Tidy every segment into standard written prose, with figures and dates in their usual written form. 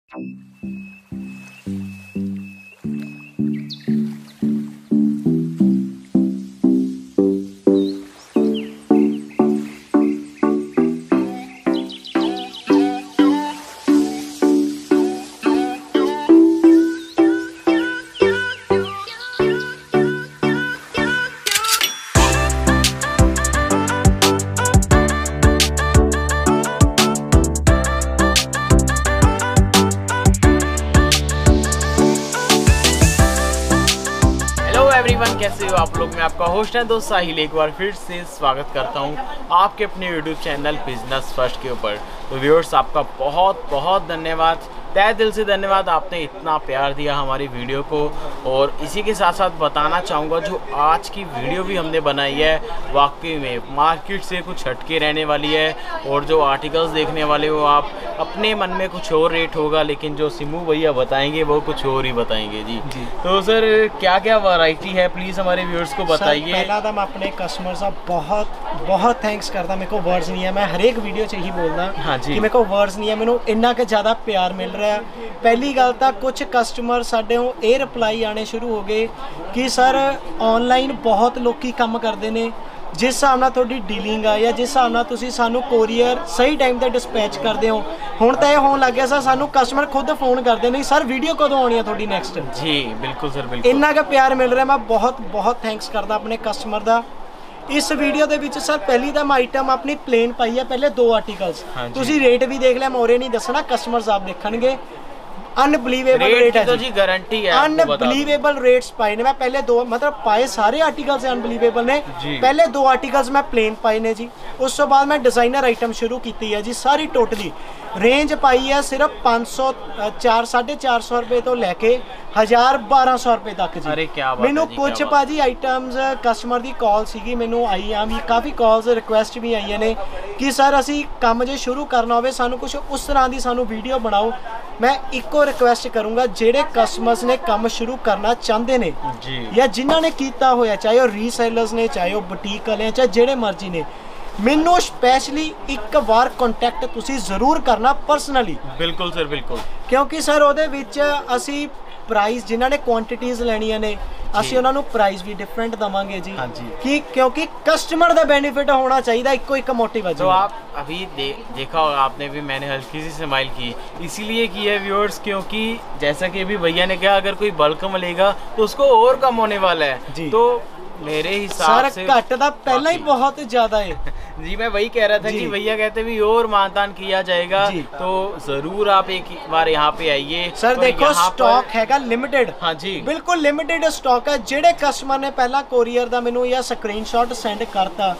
Everyone, कैसे हो आप लोग। मैं आपका होस्ट है दोस्त साहिल, एक बार फिर से स्वागत करता हूं आपके अपने यूट्यूब चैनल बिजनेस फर्स्ट के ऊपर। तो व्यूअर्स, आपका बहुत बहुत धन्यवाद, तहे दिल से धन्यवाद। आपने इतना प्यार दिया हमारी वीडियो को। और इसी के साथ साथ बताना चाहूँगा, जो आज की वीडियो भी हमने बनाई है वाकई में मार्केट से कुछ हटके रहने वाली है। और जो आर्टिकल्स देखने वाले हो आप, अपने मन में कुछ और रेट होगा, लेकिन जो सिमू भैया बताएंगे वो कुछ और ही बताएंगे जी। तो सर, क्या क्या वैरायटी है, प्लीज़ हमारे व्यूअर्स को बताइए। पहला तो मैं अपने कस्टमर का बहुत बहुत थैंक्स करता। मेरे को वर्ड्स नहीं है, मैं हर एक वीडियो 'ਚ ही बोलदा कि मेरे को वर्ड्स नहीं है, मैनू इन्ना के ज़्यादा प्यार मिल रहा है। पहली गल तो कुछ कस्टमर साडे ये रिप्लाई आने शुरू हो गए कि सर ऑनलाइन बहुत लोग काम करते हैं, जिस हिसाब नाल तुहाडी डीलिंग आ या जिस हिसाब नाल तुसीं सानू कोरीयर सही टाइम ते डिस्पैच करते हो, हुण तां इह होण लग गया सर सानू कस्टमर खुद फोन करते हैं, सर वीडियो कदों आनी है तुहाडी नेक्स्ट। जी बिल्कुल सर, बिल्कुल। इन्ना का प्यार मिल रहा है, मैं बहुत बहुत थैंक्स करदा अपने कस्टमर का। इस वीडियो के विच सर पहली तो मैं आइटम अपनी प्लेन पाई है, पहले 2 आर्टिकल्स। तुसीं रेट भी देख लिया, मोरे नहीं दसना, कस्टमर्स आप देखणगे। अनबिलीवेबल रेट है जी, गारंटी है। अनबिलीवेबल रेट्स पाए ने मैं पहले 2, मतलब पाए सारे आर्टिकल्स अनबिलीवेबल ने। पहले 2 आर्टिकल्स मैं प्लेन पाए ने जी। उस तो बाद मैं डिजाइनर आइटम शुरू की है जी। सारी टोटली रेंज पाई है सिर्फ 500 450 रुपए तो लैके 1000-1200 रुपए तक जी। अरे क्या बात मैनू है जी, कुछ भाजी आइटम्स कस्टमर की कॉल सी मैनू आई आ भी, काफ़ी कॉल्स रिक्वेस्ट भी आई ने कि सर असी काम जो शुरू करना हो सानू कुछ उस तरह की सानू वीडियो बनाओ। मैं इको रिक्वेस्ट करूँगा, जेडे कस्टमर्स ने काम शुरू करना चाहते ने या जिन्हों ने किया होया, चाहे वो रीसेलर्स ने, चाहे वो बुटीक वाले, चाहे जेडे मर्जी ने, मैनू स्पैशली एक बार कॉन्टैक्ट तुसी जरूर करना पर्सनली। बिल्कुल सर, बिल्कुल। क्योंकि सर ਉਹਦੇ ਵਿੱਚ ਅਸੀਂ प्राइस जिन्होंने क्वांटिटीज़ लेनिया ने असी उन्होंने प्राइस भी डिफरेंट दवांगे जी। कि क्योंकि कस्टमर का बेनिफिट होना चाहिए, इको एक मोटिव है। तो आप अभी देखा होगा आपने भी, मैंने हल्की सी स्माइल की इसीलिए की है व्यूअर्स, क्योंकि जैसा कि अभी भैया ने कहा, अगर कोई बल्क में लेगा तो उसको और कम होने वाला है जी। तो मेरे हिसाब से घट का पहला ही बहुत ज्यादा है जी। मैं वही कह रहा था कि भैया कहते भी और मानतान किया जाएगा, तो जरूर आप एक बार यहाँ पे आइए। सर देखो, स्टॉक हैगा लिमिटेड। हाँ जी, बिल्कुल लिमिटेड स्टॉक है। जेडे कस्टमर ने पहला कोरियर का मैनू या स्क्रीनशॉट सेंड करता,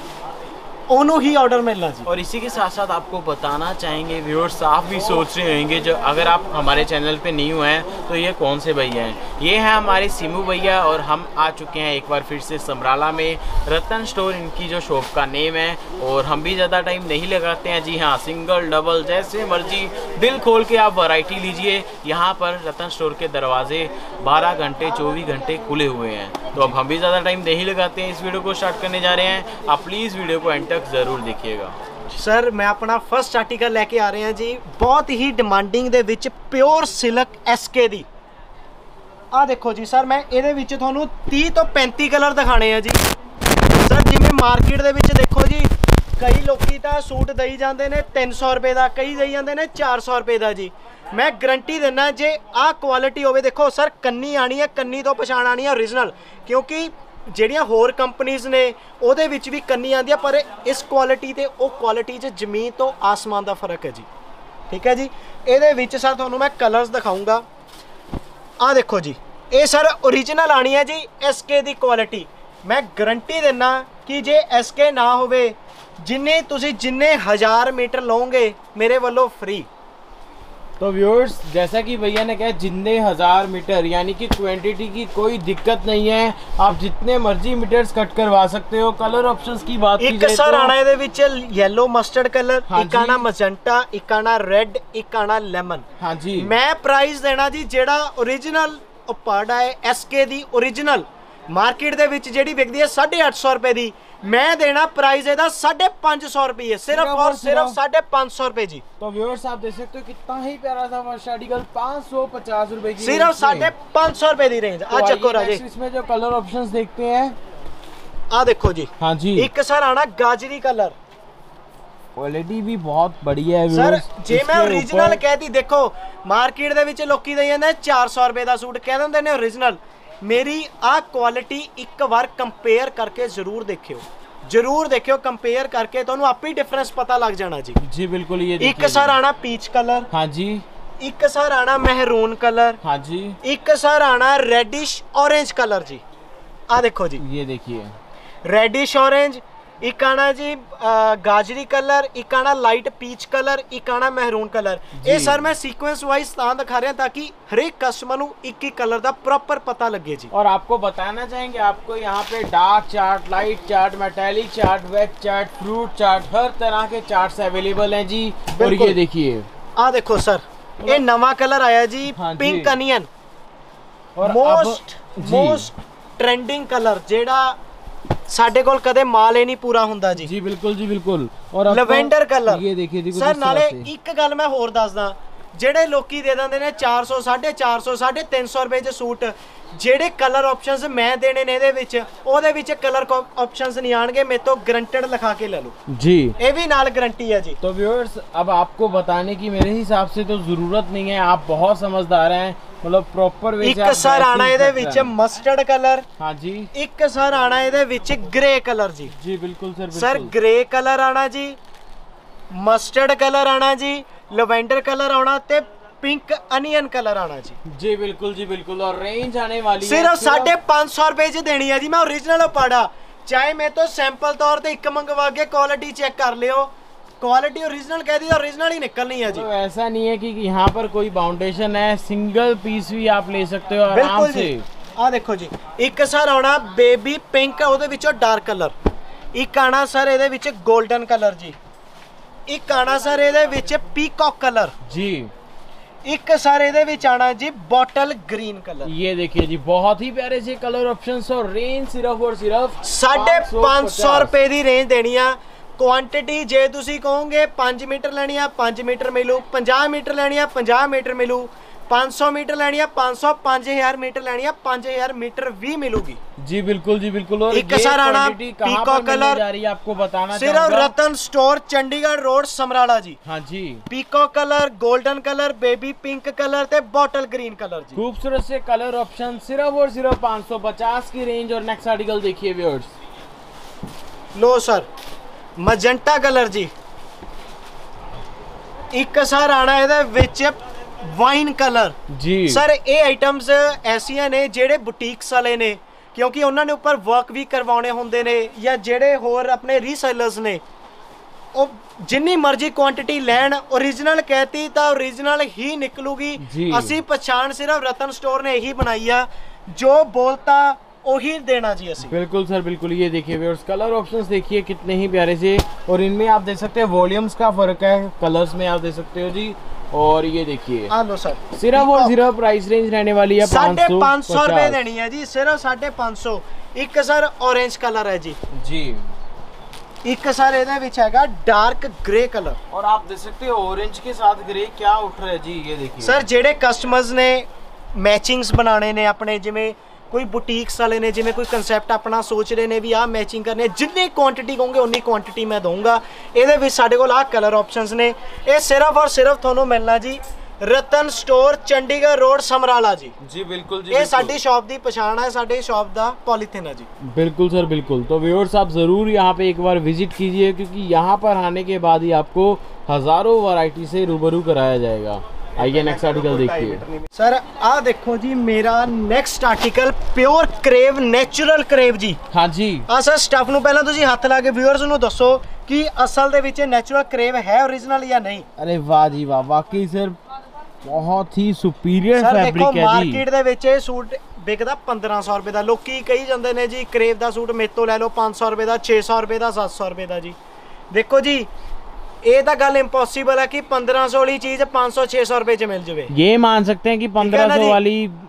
ओनू ही ऑर्डर मिलना जी। और इसी के साथ साथ आपको बताना चाहेंगे व्यूअर्स, आप भी सोच रहे होंगे, जो अगर आप हमारे चैनल पे न्यू हैं तो ये कौन से भैया हैं। ये हैं हमारे सिमू भैया, और हम आ चुके हैं एक बार फिर से समराला में। रतन स्टोर इनकी जो शॉप का नेम है, और हम भी ज़्यादा टाइम नहीं लगाते हैं जी। हाँ, सिंगल डबल जैसे मर्जी दिल खोल के आप वैरायटी लीजिए। यहाँ पर रतन स्टोर के दरवाजे 12 घंटे 24 घंटे खुले हुए हैं। तो अब हम भी ज़्यादा टाइम नहीं लगाते हैं, इस वीडियो को स्टार्ट करने जा रहे हैं। आप प्लीज़ वीडियो को एंड तक जरूर देखिएगा। सर मैं अपना फर्स्ट आर्टिकल लेके आ रहे हैं जी, बहुत ही डिमांडिंग दे विच प्योर सिल्क एसके दी। आ देखो जी सर, मैं ਇਹਦੇ ਵਿੱਚ ਤੁਹਾਨੂੰ 30 ਤੋਂ 35 कलर दिखाने हैं जी। सर जिवें मार्केट ਦੇ ਵਿੱਚ देखो जी, कई लोग ਤਾਂ सूट दई ਜਾਂਦੇ ਨੇ 300 रुपए का, कई दई ਜਾਂਦੇ ਨੇ 400 रुपए का जी। मैं गरंटी देना, जे आ क्वालिटी होवे, देखो सर कन्नी आनी है, कन्नी तो पछाण आनी है ओरिजिनल, क्योंकि ਜਿਹੜੀਆਂ ਹੋਰ ਕੰਪਨੀਆਂ ਨੇ ਉਹਦੇ ਵਿੱਚ ਵੀ ਕੰਨੀ ਆਉਂਦੀ ਆ, ਪਰ ਇਸ ਕੁਆਲਿਟੀ ਤੇ ਉਹ ਕੁਆਲਿਟੀ 'ਚ ਜ਼ਮੀਨ ਤੋਂ ਆਸਮਾਨ ਦਾ ਫਰਕ ਹੈ ਜੀ। ਠੀਕ ਹੈ ਜੀ। ਇਹਦੇ ਵਿੱਚ ਸਰ ਤੁਹਾਨੂੰ ਮੈਂ ਕਲਰਸ ਦਿਖਾਉਂਗਾ। ਆ ਦੇਖੋ ਜੀ, ਇਹ ਸਰ ओरिजिनल ਆਣੀ ਹੈ ਜੀ एसके ਦੀ ਕੁਆਲਿਟੀ। ਮੈਂ ਗਰੰਟੀ ਦਿੰਨਾ ਕਿ ਜੇ एसके ਨਾ ਹੋਵੇ, ਜਿੰਨੇ 1000 मीटर ਲਓਗੇ ਮੇਰੇ ਵੱਲੋਂ फ्री। तो व्यूअर्स, जैसा कि भैया ने कहा, जितने 1000 मीटर, यानी कि क्वांटिटी की कोई दिक्कत नहीं है। आप जितने मर्जी मीटर्स कट करवा सकते हो। कलर ऑप्शंस की बात की जाए, सर आना ਇਹਦੇ ਵਿੱਚ येलो मस्टर्ड कलर, एक आना मजेंटा, एक आना रेड, एक आना लेमन। हाँ जी। मैं प्राइस देना जी ਜਿਹੜਾ ओरिजिनल उपाड़ा है एसके दी ओरिजिनल, मार्केट ਦੇ ਵਿੱਚ ਜਿਹੜੀ ਵਿਕਦੀ ਹੈ 850 रुपए ਦੀ, मैं देना प्राइस ਇਹਦਾ 550 रुपये, सिर्फ और सिर्फ 550 रुपये जी। तो व्यूअर्स आप देख सकते हो कितना ही प्यारा था फर्स्ट आर्टिकल, 550 रुपए की, सिर्फ 550 रुपये की रेंज। आ चक्को राजे, इसमें जो कलर ऑप्शंस देखते हैं, आ देखो जी। हाँ जी, एक सर आना गाजरी कलर, क्वालिटी भी बहुत बढ़िया है सर। viewers। जे मैं इसके ओरिजिनल ऊपर- कहती, देखो मार्केट ਦੇ ਵਿੱਚ ਲੋਕੀ ਦੇ ਜਾਂਦੇ 400 रुपए ਦਾ सूट कह ਦਿੰਦੇ ਨੇ ओरिजिनल। मेरी आ क्वालिटी एक बार कंपेयर करके जरूर देखियो, जरूर देखियो कंपेयर करके, ਤੁਹਾਨੂੰ ਆਪੇ डिफरेंस पता लग जाना जी। जी बिल्कुल, ये एक सर आना पीच कलर, हाँ जी, एक सर आना महरून कलर, हाँ जी, एक सर आना रेडिश ऑरेंज कलर जी। आ देखो जी, ये देखिए रेडिश ऑरेंज, एक आना जी गाजरी कलर, एक आना लाइट पीच कलर, एक आना महरून कलर। ये सर मैं सीक्वेंस वाइज ਤਾਂ दिखा रहा ताकि हर एक कस्टमर ਨੂੰ एक एक कलर ਦਾ प्रॉपर पता लगे जी। और आपको बताना चाहेंगे, आपको यहाँ पे dark chart, light chart, metallic chart, wet chart, fruit chart, हर तरह के चार्ट्स अवेलेबल हैं जी। और ये देखिए, आ देखो सर, ये नवा कलर आया जी, हाँ जी। पिंक अनियन, और मोस्ट ट्रेंडिंग कलर, जेड़ा ਸਾਡੇ ਕੋਲ ਕਦੇ ਮਾਲ ਹੀ ਨਹੀਂ ਪੂਰਾ ਹੁੰਦਾ ਜੀ। जी बिल्कुल जी बिल्कुल। और ਲਵੈਂਡਰ ਕਲਰ, ये देखिए जी, ਸਰ ਨਾਲੇ ਇੱਕ ਗੱਲ ਮੈਂ ਹੋਰ ਦੱਸਦਾ, ਜਿਹੜੇ ਲੋਕੀ ਦੇ ਦਿੰਦੇ ਨੇ 400 450 350 ਰੁਪਏ ਚ ਸੂਟ, ਜਿਹੜੇ ਕਲਰ ਆਪਸ਼ਨਸ ਮੈਂ ਦੇਣੇ ਨੇ ਇਹਦੇ ਵਿੱਚ, ਉਹਦੇ ਵਿੱਚ ਕਲਰ ਆਪਸ਼ਨਸ ਨਹੀਂ ਆਣਗੇ, ਮੇਰੇ ਤੋਂ ਗਰੰਟਡ ਲਿਖਾ ਕੇ ਲੈ ਲਓ जी। ਇਹ ਵੀ ਨਾਲ ਗਰੰਟੀ ਹੈ जी। तो व्यूअर्स अब आपको बताने की मेरे हिसाब से तो जरूरत नहीं है, आप बहुत समझदार हैं, मतलब प्रॉपर वे से ਇੱਕ आप ਸਰ ਆਣਾ dressing ਇਹਦੇ करते ਵਿੱਚ हैं। ਮਸਟਰਡ ਕਲਰ, हाँ जी, ਇੱਕ ਸਰ ਆਣਾ ਇਹਦੇ ਵਿੱਚ ਗ੍ਰੇ ਕਲਰ ਜੀ। जी बिल्कुल सर, सर बिल्कुल। ग्रे कलर आना जी, मस्टर्ड कलर आना जी, लवेंडर कलर आना ते पिंक अनियन कलर आना जी। जी बिल्कुल जी बिल्कुल। और रेंज आने वाली है सिर्फ 550 रुपए च देनी है जी। मैं ओरिजिनल पाड़ा, चाहे मैं तो सैंपल तौर पे एक मंगवा के क्वालिटी चेक कर लियो, क्वालिटी ओरिजिनल कह दी, ओरिजिनल ही निकलनी है जी। तो ऐसा नहीं है कि यहाँ पर कोई बाउंडेशन है, सिंगल पीस भी आप ले सकते हो आराम बिल्कुल से। जी। आ देखो जी, एक सर आना बेबी पिंक, ਉਹਦੇ ਵਿੱਚੋਂ डार्क कलर, एक आना सर ਇਹਦੇ ਵਿੱਚ गोल्डन कलर जी, एक आना सर ਇਹਦੇ ਵਿੱਚ पीकॉक कलर जी, एक सर ਇਹਦੇ ਵਿੱਚ आना जी बॉटल ग्रीन कलर। ये देखिए जी, बहुत ही प्यारे से कलर ऑप्शंस और रेंज सिर्फ और सिर्फ 550 रुपए ਦੀ रेंज देनी आ। क्वांटिटी जे ਤੁਸੀਂ ਕਹੋਗੇ 5 ਮੀਟਰ ਲੈਣੀ ਆ 5 ਮੀਟਰ ਮਿਲੂ, 50 ਮੀਟਰ ਲੈਣੀ ਆ 50 ਮੀਟਰ ਮਿਲੂ, 500 मीटर लेनी है 500, 5000 मीटर लेनी है 5000 मीटर भी मिलूगी जी। बिल्कुल जी बिल्कुल। और एक सर आना पीकॉक कलर, जा रही है आपको बताना सिर्फ रतन स्टोर चंडीगढ़ रोड समराला जी। हाँ जी, peacock colour, golden colour, baby pink colour ते बॉटल ग्रीन कलर जी। खूबसूरत से कलर ऑप्शन सिर्फ और सिर्फ 550 की रेंज। और नेक्स्ट आर्टिकल देखिए व्यूअर्स, लो सर मजेंटा कलर जी, एक सर आना ਇਹਦੇ ਵਿੱਚ ਵਾਈਨ ਕਲਰ जी। ਸਰ ਇਹ ਆਈਟਮਸ ਐਸੀਆਂ ਨੇ ਜਿਹੜੇ ਬੁਟੀਕਸ ਵਾਲੇ ਨੇ, ਕਿਉਂਕਿ ਉਹਨਾਂ ਨੇ ਉੱਪਰ ਵਰਕ ਵੀ ਕਰਵਾਉਣੇ ਹੁੰਦੇ ਨੇ, ਜਾਂ ਜਿਹੜੇ ਹੋਰ ਆਪਣੇ ਰੀਸੇਲਰਸ ਨੇ, ਉਹ ਜਿੰਨੀ ਮਰਜ਼ੀ ਕੁਆਂਟੀਟੀ ਲੈਣ, ओरिजिनल कहती ਤਾਂ ओरिजिनल ਹੀ ਨਿਕਲੂਗੀ। ਅਸੀਂ ਪਛਾਣ ਸਿਰਫ ਰਤਨ ਸਟੋਰ ਨੇ ਇਹੀ ਬਣਾਈ ਆ, ਜੋ ਬੋਲਤਾ वही देना जी ਅਸੀਂ। बिल्कुल सर बिल्कुल। ये देखिए व्यूअर्स, कलर ऑप्शंस देखिए कितने ही प्यारे से, और इनमें आप देख सकते हैं वॉल्यूम्स का फर्क है, कलर्स में आप देख सकते हो जी। और ये देखिए आ लो सर, सिर्फ और सिर्फ प्राइस रेंज रहने वाली है 550 रुपए देनी है जी, सिर्फ 550। एक सर ऑरेंज कलर है जी जी, एक सर ਇਹਦੇ ਵਿੱਚ ਹੈਗਾ डार्क ग्रे कलर। और आप देख सकते हो ऑरेंज के साथ ग्रे क्या उठ रहा है जी। ये देखिए सर ਜਿਹੜੇ ਕਸਟਮਰਸ ਨੇ ਮੈਚਿੰਗਸ ਬਣਾਣੇ ਨੇ ਆਪਣੇ, ਜਿਵੇਂ ਕੋਈ ਬੁਟੀਕਸ ਵਾਲੇ ਨੇ, ਜਿਵੇਂ ਕੋਈ ਕਨਸੈਪਟ ਆਪਣਾ ਸੋਚ ਰਹੇ ਨੇ ਵੀ ਆਹ ਮੈਚਿੰਗ ਕਰਨੇ, ਜਿੰਨੀ ਕੁਆਂਟੀਟੀ ਕਹੋਗੇ ਉਨੀ ਕੁਆਂਟੀਟੀ ਮੈਂ ਦਊਂਗਾ। ਇਹਦੇ ਵਿੱਚ ਸਾਡੇ ਕੋਲ ਆਹ ਕਲਰ ਆਪਸ਼ਨਸ ਨੇ। ਇਹ ਸਿਰਫ ਔਰ ਸਿਰਫ ਤੁਹਾਨੂੰ ਮਿਲਣਾ ਜੀ ਰਤਨ ਸਟੋਰ ਚੰਡੀਗੜ੍ਹ ਰੋਡ ਸਮਰਾਲਾ ਜੀ। जी बिल्कुल जी, ਇਹ ਸਾਡੀ ਸ਼ਾਪ ਦੀ ਪਛਾਣ ਹੈ, ਸਾਡੇ ਸ਼ਾਪ ਦਾ ਪੋਲੀਥੀਨ ਹੈ जी। बिल्कुल सर बिल्कुल। तो व्यूअर्स आप ज़रूर यहाँ पे एक बार विजिट कीजिए, क्योंकि यहाँ पर आने के बाद ही आपको हज़ारों वैरायटी से रूबरू कराया जाएगा। आइए नेक्स्ट आर्टिकल देखिए सर। आ देखो जी मेरा next article pure crepe, natural crepe जी। हाँ जी। ਆ ਸਰ ਸਟਫ ਨੂੰ ਪਹਿਲਾਂ ਤੁਸੀਂ ਹੱਥ ਲਾ ਕੇ ਵਿਊਅਰਸ ਨੂੰ ਦੱਸੋ ਕਿ ਅਸਲ ਦੇ ਵਿੱਚ ਨੈਚੁਰਲ ਕਰੇਵ ਹੈ ओरिजिनल ਜਾਂ ਨਹੀਂ। अरे वाह जी वाह, वाकई सर बहुत ही सुपीरियर ਸਰ फैब्रिक ਦੇਖੋ है जी। ਮਾਰਕੀਟ ਦੇ ਵਿੱਚ ਇਹ ਸੂਟ ਵਿਕਦਾ 1500 ਰੁਪਏ ਦਾ। ਲੋਕੀ ਕਹੀ ਜਾਂਦੇ ਨੇ ਜੀ ਕਰੇਵ ਦਾ ਸੂਟ ਮੇਰੇ ਤੋਂ ਲੈ ਲਓ 500 ਰੁਪਏ ਦਾ, 600 ਰੁਪਏ ਦਾ, 700 ਰੁਪਏ ਦਾ ਜੀ। ਦੇਖੋ ਜੀ ਇਹ ਤਾਂ ਗੱਲ ਇੰਪੋਸੀਬਲ ਹੈ ਕਿ 1500 ਵਾਲੀ ਚੀਜ਼ 500 600 ਰੁਪਏ ਚ ਮਿਲ ਜਾਵੇ। ये मान सकते हैं कि 1500 वाली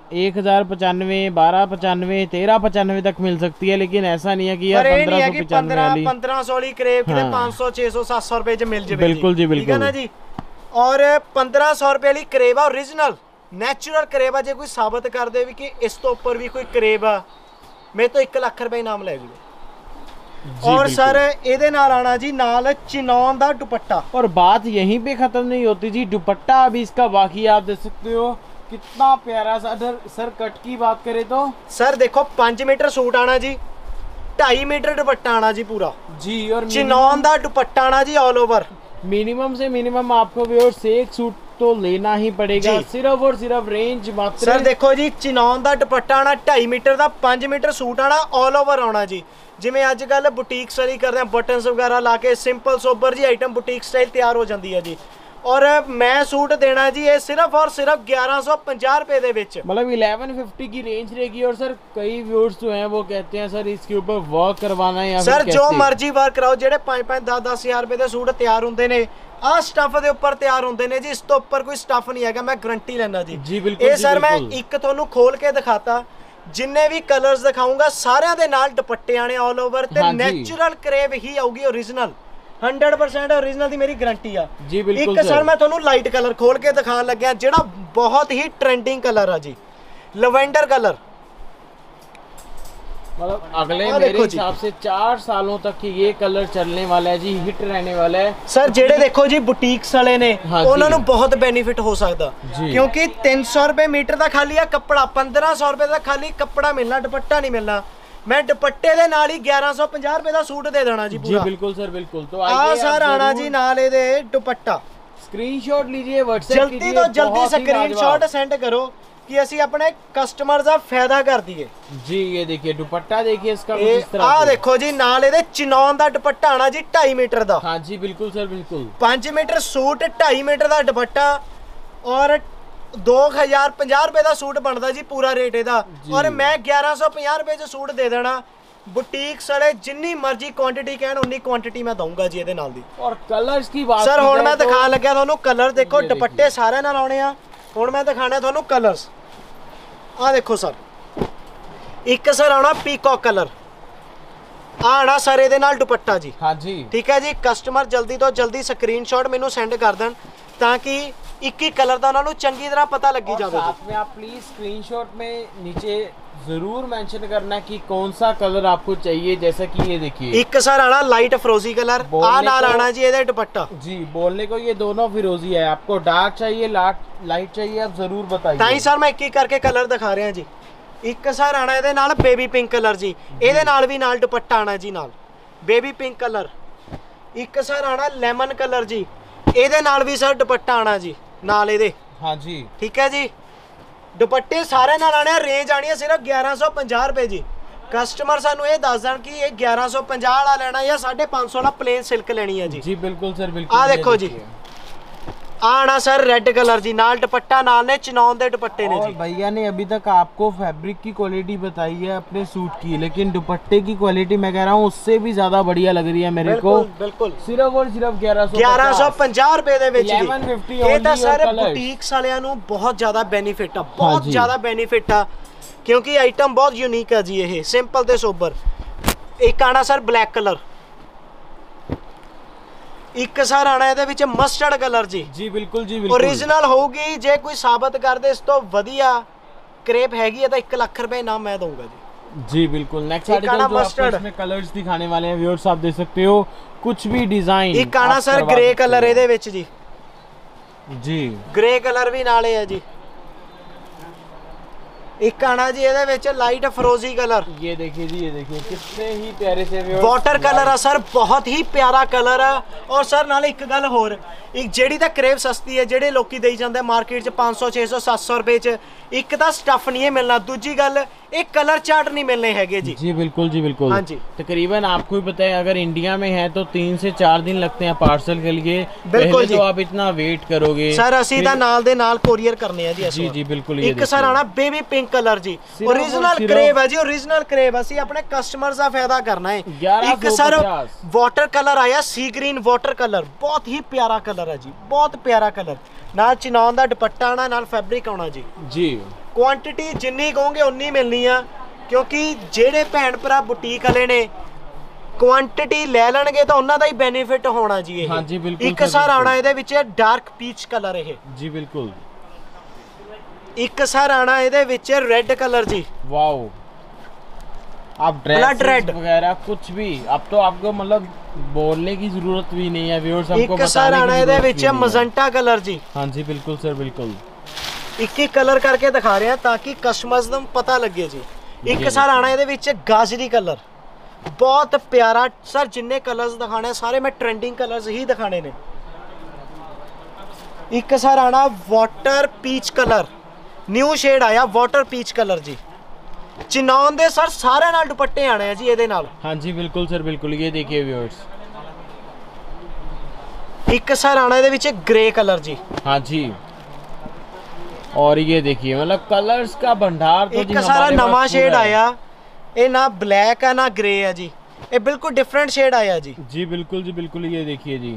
1095, 1295, 1395 तक मिल सकती है, लेकिन ऐसा नहीं है कि यार 1595 वाली 1500 वाली क्रेब किते 500 600 700 रुपए च मिल जाए। बिल्कुल जी बिल्कुल, ठीक है ना जी। और 1500 रुपए वाली क्रेब आ ओरिजिनल नैचुरल क्रेब आ, जे कोई साबित कर दे भी कि इस तो ऊपर भी कोई क्रेब आ, मेरे तो 1 लाख रुपए इनाम ले जूगे। और सर ਇਹਦੇ ਨਾਲ ਆਣਾ जी नाल चिनौन दा दुपट्टा। और बात यहीं पे खत्म नहीं होती जी, दुपट्टा अभी इसका बाकी आप देख सकते हो कितना प्यारा सा। सर कट की बात करें तो सर देखो 5 मीटर सूट आना जी, 2.5 मीटर दुपट्टा आना जी पूरा जी, और चिनौन दा दुपट्टा आना जी ऑल ओवर। मिनिमम से मिनिमम आपको व्यूअर्स एक सूट तो लेना ही पड़ेगा, सिर्फ और सिर्फ रेंज मात्र। सर देखो जी चिनौन दा दुपट्टा आना 2.5 मीटर दा, 5 मीटर सूट आना ऑल ओवर आना जी। जिमें अजकल बुटीक स्टाइल करते हैं, बटन्स वगैरह ला के सिंपल सोबर जी आइटम बुटीक स्टाइल तैयार हो जाती है जी। और मैं सूट देना जी ये सिर्फ और सिर्फ 1150 रुपए दे विच, मतलब 1150 की रेंज रहेगी। और सर कई व्यूअर्स जो हैं वो कहते हैं सर इसके ऊपर वर्क करवाना है या सर जो मर्जी वर्क कराओ, जेडे 5-5 10-10 हज़ार रुपए दे सूट तैयार होंगे ने आ स्टफ दे ऊपर तैयार होंगे ने जी, इस तो ऊपर कोई स्टफ नहीं है, मैं गारंटी लेना जी। जी बिल्कुल, ये सर मैं एक तुहानू खोल के दिखाता, जिन्ने भी कलर्स दिखाऊंगा सारिਆਂ ਦੇ ਨਾਲ ਦੁਪੱਟੇ ਆਣੇ ਆਲ ਓਵਰ ਤੇ ਨੈਚੁਰਲ ਕਰੇਵ ਹੀ ਆਊਗੀ ओरिजिनल 100% ओरिजिनल ਦੀ ਮੇਰੀ ਗਾਰੰਟੀ ਆ ਜੀ। ਬਿਲकुल ਇੱਕ ਸਰ ਮੈਂ ਤੁਹਾਨੂੰ ਲਾਈਟ ਕਲਰ ਖੋਲ ਕੇ ਦਿਖਾਉਣ ਲੱਗਿਆ ਜਿਹੜਾ ਬਹੁਤ ਹੀ ट्रेंडिंग कलर ਆ ਜੀ, लवेंडर कलर। मतलब अगले मेरे हिसाब से 4 सालों तक ये कलर चलने वाला है जी, हिट रहने वाला है। सर जेडे देखो जी बुटीक्स वाले ने उन्होंने बहुत बेनिफिट हो सकता, क्योंकि 300 रुपए मीटर का खाली आ कपड़ा, 1500 रुपए का खाली कपड़ा मिलना, दुपट्टा नहीं मिलना। मैं दुपट्टे दे नाल ही 1150 रुपए का सूट दे देना जी पूरा। जी बिल्कुल सर बिल्कुल। तो आ सर आना जी नाल दे दुपट्टा, स्क्रीनशॉट लीजिए, व्हाट्सएप जल्दी तो जल्दी स्क्रीनशॉट सेंड करो कि असी अपने कस्टमर का फायदा कर दिए जी। ये देखिए दुपट्टा देखिए इसका इस तरह आ देखो जी, नाल ਇਹਦੇ चिनौन ਦਾ दुपट्टा आना जी 2.5 मीटर ਦਾ। हाँ जी बिल्कुल सर बिल्कुल। 5 मीटर सूट 2.5 मीटर ਦਾ दुपट्टा और 2050 रुपए ਦਾ सूट बनता जी पूरा रेट ਇਹਦਾ। और मैं 1150 रुपए च सूट दे देना। बुटीक साले जिन्नी मर्जी क्वांटिटी कहन उन्नी क्वांटिटी मैं दूंगा जी ਇਹਦੇ ਨਾਲ ਦੀ। और कलर्स की बात सर ਹੁਣ मैं दिखाਣ ਲੱਗਿਆ ਤੁਹਾਨੂੰ कलर देखो, दुपट्टे सारे ਨਾਲ ਆਉਣੇ ਆ। ਹੁਣ मैं दिखाਣਾ ਤੁਹਾਨੂੰ कलर्स। आ देखो सर, एक सर आना पीकॉक कलर आना सर ਇਹਦੇ ਨਾਲ दुपट्टा जी। हाँ जी ठीक है जी। कस्टमर जल्दी तो जल्दी स्क्रीनशॉट ਮੈਨੂੰ सेंड कर दें ताकि एक ही कलर ਦਾ ਉਹਨਾਂ ਨੂੰ ਚੰਗੀ ਤਰ੍ਹਾਂ पता लगी जावे। साथ में आप प्लीज स्क्रीनशॉट में नीचे जरूर मेंशन करना कि कौन सा कलर आपको चाहिए। जैसा कि ये देखिए एक सर आना लाइट फिरोजी कलर आ नाल आना जी ਇਹਦੇ दुपट्टा जी। बोलने को ये दोनों फिरोजी है, आपको डार्क चाहिए लाइट चाहिए आप जरूर बताइए। ताई सर मैं एक एक करके कलर दिखा रहा जी। एक सर आना ਇਹਦੇ ਨਾਲ बेबी पिंक कलर जी, ਇਹਦੇ ਨਾਲ भी नाल दुपट्टा आना जी नाल बेबी पिंक कलर। एक सर आना लेमन कलर जी, ਇਹਦੇ ਨਾਲ भी सर दुपट्टा आना जी नाल ਇਹਦੇ। हाँ जी ठीक है जी। दुपट्टे सारे नाल आने, रेंज आनी है सिर्फ 1150 रुपए जी। कस्टमर सानू ये दस देन कि ये 1150 वाला लेना या 550 वाला प्लेन सिल्क लेनी है जी। जी बिल्कुल सर बिल्कुल। आ देखो जी आना सर रेड कलर जी, नाल दुपट्टा नाल ने चिनौन दे दुपट्टे ने जी। भैया ने अभी तक आपको फैब्रिक की क्वालिटी बताई है अपने सूट की, लेकिन दुपट्टे की क्वालिटी मैं कह रहा हूँ उससे भी ज्यादा बढ़िया लग रही है मेरे को। बिल्कुल सिर्फ और सिर्फ 1150 रुपए दे विच जी। 1150 ये तो सर बुटीक्स वालियां नू बहुत ज्यादा बेनिफिट आ, बहुत ज्यादा बेनिफिट आ, क्योंकि आइटम बहुत यूनिक है जी। ये सिंपल ते सोबर। एक आना सर ब्लैक कलर, एक सर आना ਇਹਦੇ ਵਿੱਚ मस्टर्ड कलर जी। जी बिल्कुल जी बिल्कुल ओरिजिनल होगी। जे कोई साबित कर दे इस तो वधिया क्रेप हैगी है तो 1 लाख रुपए इनाम मैं दूंगा जी। जी बिल्कुल। नेक्स्ट आर्टिकल जो आपको इसमें कलर्स दिखाने वाले हैं व्यूअर्स, आप देख सकते हो कुछ भी डिजाइन। एक आना सर ग्रे कलर ਇਹਦੇ ਵਿੱਚ जी जी, ग्रे कलर भी नाले है जी। एक आना जी ਇਹਦੇ ਵਿੱਚ लाइट फिरोजी कलर। ये देखिए जी, ये देखिए कितने ही प्यारे से वाटर कलर है सर, बहुत ही प्यारा कलर है। और सर नाले एक गल होर, एक जेड़ी ਤਾਂ क्रेप सस्ती है, ਜਿਹੜੇ ਲੋਕੀ ਦੇਈ ਜਾਂਦੇ ਮਾਰਕੀਟ 'ਚ 500 600 700 रुपए 'ਚ, एक ਤਾਂ स्टफ नहीं है मिलना, दूजी गल एक कलर चार्ट नहीं मिलने हैगे जी। जी बिल्कुल जी बिल्कुल। हाँ जी। तकरीबन आपको भी पता है अगर इंडिया में है तो 3 से 4 दिन लगते हैं पार्सल के लिए। बिल्कुल जी। तो आप इतना वेट करोगे सर ਅਸੀਂ ਤਾਂ ਨਾਲ ਦੇ ਨਾਲ कोरियर करने हैं जी। जी जी बिल्कुल। एक सर आना बेबी पिंक कलर जी, ओरिजिनल क्रेप है जी, ओरिजिनल क्रेप। ਅਸੀਂ अपने कस्टमर का फायदा करना है। एक सर वाटर कलर आया सी ग्रीन वाटर कलर, बहुत ही प्यारा कलर है जी, बहुत प्यारा कलर। नाल चिनौन दा दुपट्टा आना, नाल फैब्रिक आना जी। जी क्वांटिटी जिन्नी कहोगे उन्नी मिलनी आ, क्योंकि जेड़े भैन भरा बुटीक वाले ने क्वांटिटी ले लेंगे तो उन्हों का ही बेनीफिट होना जी। हाँ जी बिल्कुल। एक सर आना ये डार्क पीच कलर है जी बिल्कुल। एक सर आना ये रेड कलर जी। वाओ, आप ड्रेस रेड वगैरह कुछ भी अब तो आपको मतलब बोलने की जरूरत भी नहीं है व्यूअर्स, हमको एक सर आना ये मजेंटा कलर जी। हाँ जी बिल्कुल सर बिल्कुल। एक एक कलर करके दिखा रहे हैं ताकि कस्टमर्स को पता लगे जी। एक सर आना ये गाजरी कलर, बहुत प्यारा सर। जिन्ने कलर्स दिखाने सारे मैं ट्रेंडिंग कलर्स ही दिखाने ने। एक सर आना water peach colour, new shade आया वाटर पीच कलर जी। चिनौन दे सर सारे नाल दुपट्टे आने हैं जी ये नाल। हाँ जी बिल्कुल सर बिल्कुल। ये देखिए व्यूअर्स, एक सर आना ये ग्रे कलर जी। हाँ जी, और ये देखिए मतलब कलर्स का भंडार तो एक सारा नवा शेड आया, ये ना ब्लैक है ना ग्रे है जी, ये बिल्कुल डिफरेंट शेड आया जी। जी बिल्कुल जी बिल्कुल। ये देखिए जी,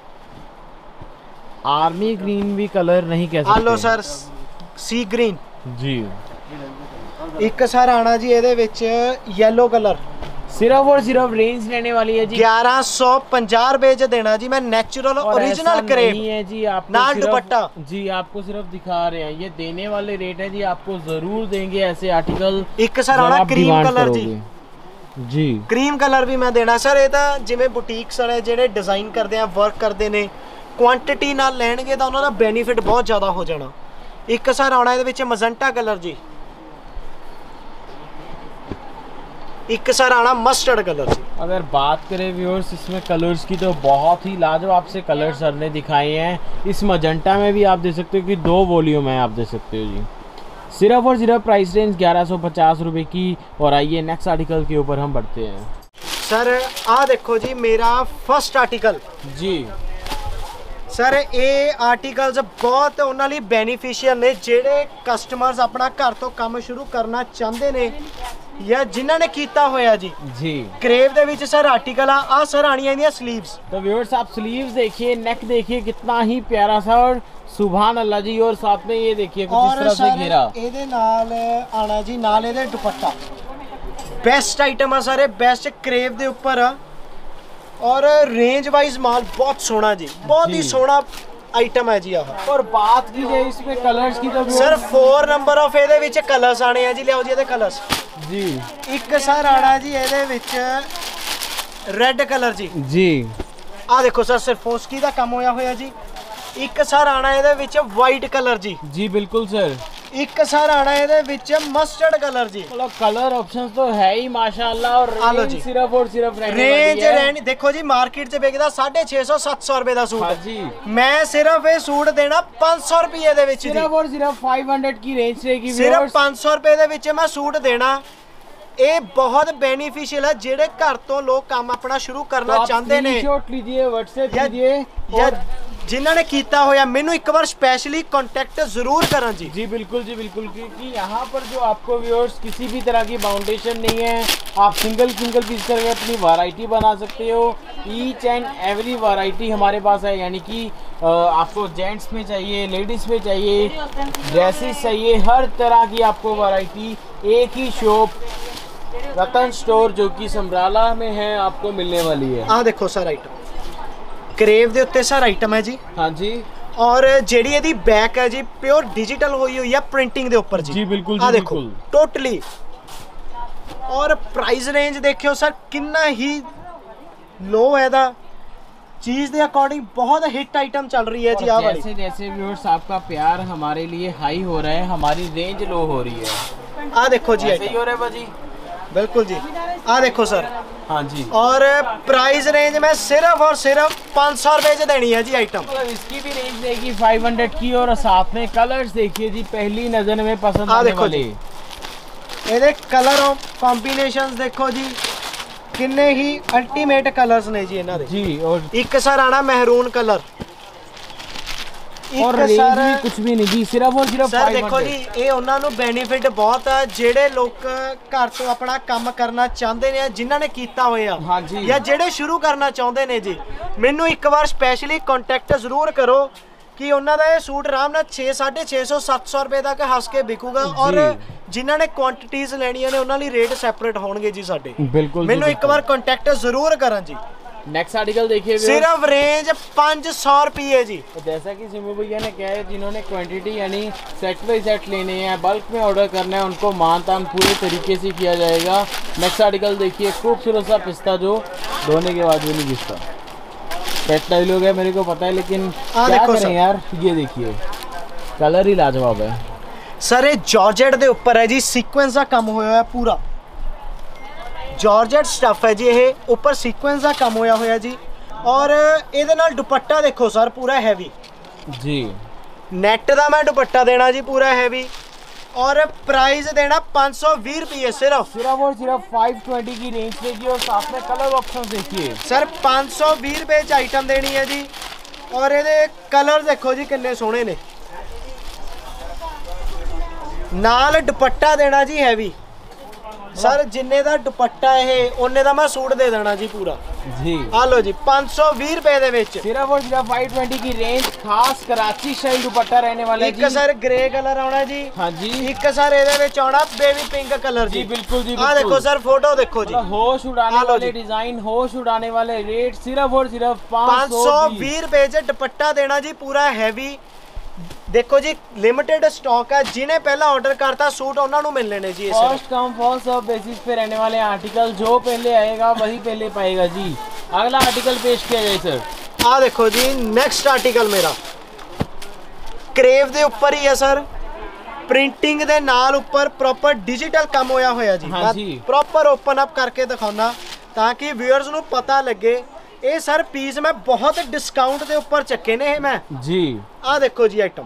आर्मी ग्रीन भी कलर नहीं कह सकते। हेलो सर, सी ग्रीन जी। एक सर आना जी ये येलो कलर, सिर्फ और सिर्फ रेंज लेने वाली है जी 1150 रुपए च देना जी। मैं नेचुरल ओरिजिनल क्रेप नहीं है जी, आपको नाल दुपट्टा जी आपको सिर्फ दिखा रहे हैं, ये देने वाले रेट है जी। आपको जरूर देंगे ऐसे आर्टिकल। एक सर आना क्रीम कलर जी। जी क्रीम कलर भी मैं देना सर। ये तो जिवें बुटीक्स वाले जेडे डिजाइन करते हैं वर्क करते हैं क्वांटिटी नाल लैणगे तो उन्होंने बेनीफिट बहुत ज़्यादा हो जाना। एक सर आना ये मजेंटा कलर जी। एक सर आना मस्टर्ड कलर जी। अगर बात करें व्यूअर्स इसमें कलर्स की तो बहुत ही लाजवाब से कलर सर ने दिखाए हैं। इस मजेंटा में भी आप देख सकते हो कि 2 वॉल्यूम है, आप देख सकते हो जी। सिर्फ और सिर्फ प्राइस रेंज 1150 रुपये की। और आइए नेक्स्ट आर्टिकल के ऊपर हम बढ़ते हैं। सर आ देखो जी मेरा फर्स्ट आर्टिकल जी। सर ये आर्टिकल्स बहुत उन्होंने लिए बेनीफिशियल ने जेडे कस्टमर्स अपना घर तो काम शुरू करना चाहते ने या जिन्होंने किया होया जी। जी क्रेव दे विच सर आर्टिकल आ सर आनियां दी स्लीव्स। तो व्यूअर्स आप स्लीव्स देखिए, नेक देखिए कितना ही प्यारा सा, और सुभान अल्लाह जी। और साथ में ये देखिए कुछ इस तरह से घेरा। ਇਹਦੇ ਨਾਲ आना जी नाल ਇਹਦੇ दुपट्टा बेस्ट आइटम है सारे, बेस्ट क्रेव दे ऊपर आ। और रेंज वाइज माल बहुत सोहना जी, बहुत ही सोहना आइटम है जी। और बात की जाए इसमें कलर्स की तो सर 4 नंबर ऑफ ਇਹਦੇ ਵਿੱਚ कलर्स आने हैं जी। लियाओ जी ਇਹਦੇ कलर्स जी। एक सर आना जी ਇਹਦੇ ਵਿੱਚ रेड कलर जी। जी आ देखो सर सिरफोस्की का काम होया होया जी। एक सर आना ਇਹਦੇ ਵਿੱਚ वाइट कलर जी। जी बिल्कुल सर। एक सर आना ਇਹਦੇ ਵਿੱਚ मस्टर्ड कलर जी। मतलब कलर ऑप्शंस तो है ही माशाल्लाह। और रेंज सिर्फ और सिर्फ रेंज रहनी देखो जी मार्केट से बिकदा 650-700 रुपए का सूट। हाँ जी। मैं सिर्फ ये सूट देना 500 रुपये दे विच। सिर्फ और सिर्फ 500 की रेंज रहेगी। सिर्फ 500 रुपए दे विच मैं सूट देना। ये बहुत बेनीफिशियल है जेडे घर तो लोग काम अपना शुरू करना चाहते ने। स्क्रीनशॉट लीजिए, व्हाट्सएप कीजिए, या जिन्होंने किया होया मैनू एक बार स्पेशली कांटेक्ट जरूर करना जी। जी बिल्कुल जी बिल्कुल। क्योंकि यहाँ पर जो आपको व्यूअर्स किसी भी तरह की बाउंडेशन नहीं है, आप सिंगल पीस करके अपनी वैरायटी बना सकते हो। ईच एंड एवरी वैरायटी हमारे पास है, यानी कि आपको जेंट्स में चाहिए, लेडीज़ में चाहिए, ड्रेसेस चाहिए, हर तरह की आपको वैरायटी एक ही शॉप रतन स्टोर जो कि समराला में है आपको मिलने वाली है। हाँ देखो सर आइटम क्रेव दे उत्ते सर आइटम है जी। हाँ जी। और जेडी ਇਹਦੀ बैक है जी प्योर डिजिटल हुई हुई है प्रिंटिंग दे ऊपर जी। जी बिल्कुल जी बिल्कुल टोटली। और प्राइस रेंज देखियो सर कितना ही लो है दा चीज दे अकॉर्डिंग बहुत हिट आइटम चल रही है जी। आ वाली जैसे जैसे व्यूअर्स आपका प्यार हमारे लिए हाई हो रहा है, हमारी रेंज लो हो रही है। आ देखो जी ऐसे ही हो रहा है भाजी। बिल्कुल जी। आ देखो सर। हाँ जी। और प्राइस रेंज में सिर्फ और सिर्फ 500 रुपए से देनी है जी आइटम। मतलब इसकी भी रेंज देगी 500 की। और साथ में कलर्स देखिए जी, पहली नजर में पसंद आने वाले। ये कलर कॉम्बिनेशंस देखो जी किन्ने ही अल्टीमेट कलर्स ने जी इन्हां दे जी। और एक सर आना महरून कलर। और रेंज भी कुछ भी नहीं जी, सिर्फ और सिर्फ सर देखो जी ये उन्हां नूं बेनीफिट बहुत है जेडे लोग घर तो अपना काम करना चाहते ने, जिन्हां ने कीता होया। हाँ जी। या जेडे शुरू करना चाहते ने जी, मैनू एक बार स्पेशली कांटेक्ट जरूर करो ਕਿ ਉਹਨਾਂ ਦਾ ਇਹ ਸੂਟ ਆਰਾਮ ਨਾਲ 6 650 700 ਰੁਪਏ ਤੱਕ ਹੱਸ ਕੇ ਵਿਕੂਗਾ ਔਰ ਜਿਨ੍ਹਾਂ ਨੇ ਕੁਆਂਟੀਟੀਜ਼ ਲੈਣੀਆਂ ਨੇ ਉਹਨਾਂ ਲਈ ਰੇਟ ਸੈਪਰੇਟ ਹੋਣਗੇ ਜੀ ਸਾਡੇ। ਬਿਲਕੁਲ ਮੈਨੂੰ ਇੱਕ ਵਾਰ ਕੰਟੈਕਟ ਜ਼ਰੂਰ ਕਰਨ ਜੀ। नेक्स्ट आर्टिकल देखिए, सिर्फ रेंज 500 रुपये जी। तो जैसा कि सिमू भैया ने कहा है, जिन्होंने क्वांटिटी यानी सेट बाई सेट लेने हैं, बल्क में ऑर्डर करना है, उनको मानतान पूरे तरीके से किया जाएगा। नेक्स्ट आर्टिकल देखिए, खूबसूरत सा पिस्ता जो धोने के बाद भी नहीं घिसता। पेट डायलॉग है, मेरे को पता है, लेकिन क्या करें यार। ये देखिए कलर ही लाजवाब है सर। ये जॉर्जेट के ऊपर है जी, सीक्वेंस का काम होया है पूरा। जॉर्जेट स्टफ है जी, ये ऊपर सीक्वेंस का काम होया होया जी। और ਇਹਦੇ ਨਾਲ ਦੁਪੱਟਾ देखो सर पूरा हैवी जी। नेट ਦਾ मैं दुपट्टा देना जी पूरा हैवी और प्राइस देना 520 रुपये सिर्फ और सिर्फ 520 की रेंज देगी। और साथ में कलर ऑप्शन देखिए सर, 520 रुपये च आइटम देनी है जी। और ये कलर देखो जी कितने सोहने ने, नाल दुपट्टा देना जी हैवी सर। जिन्ने दा दुपट्टा है उन्ने दा मैं सूट दे देना जी पूरा जी। आ लो जी 520 रुपए दे विच सिर्फ और सिर्फ 520 की रेंज। खास कराची स्टाइल दुपट्टा रहने वाला है जी। एक सर ग्रे कलर आना जी। हाँ जी। एक सर ਇਹਦੇ ਵਿੱਚ ਆਉਣਾ बेबी पिंक कलर जी। बिल्कुल जी। आ देखो सर फोटो देखो जी, होश उड़ाने वाले डिजाइन, होश उड़ाने वाले रेट। सिर्फ और सिर्फ 520 रुपए च दुपट्टा देना जी पूरा हैवी। देखो जी लिमिटेड स्टॉक है, जिन्हें पहला ऑर्डर करता सूट उन्होंने मिलने ने जी। First come first serve basis पे रहने वाले आर्टिकल, जो पहले आएगा वही पहले पाएगा जी। अगला आर्टिकल पेश किया जाए सर। आ देखो जी नेक्स्ट आर्टिकल मेरा क्रेव दे ऊपर ही है सर। प्रिंटिंग दे नाल ऊपर प्रॉपर डिजिटल काम होया होया जी। हाँ जी। प्रॉपर ओपन अप करके दिखाना ताकि व्यूअर्स नू पता लगे। ये सर पीस मैं बहुत डिस्काउंट के ऊपर चक्के ने मैं जी। आ देखो जी आइटम,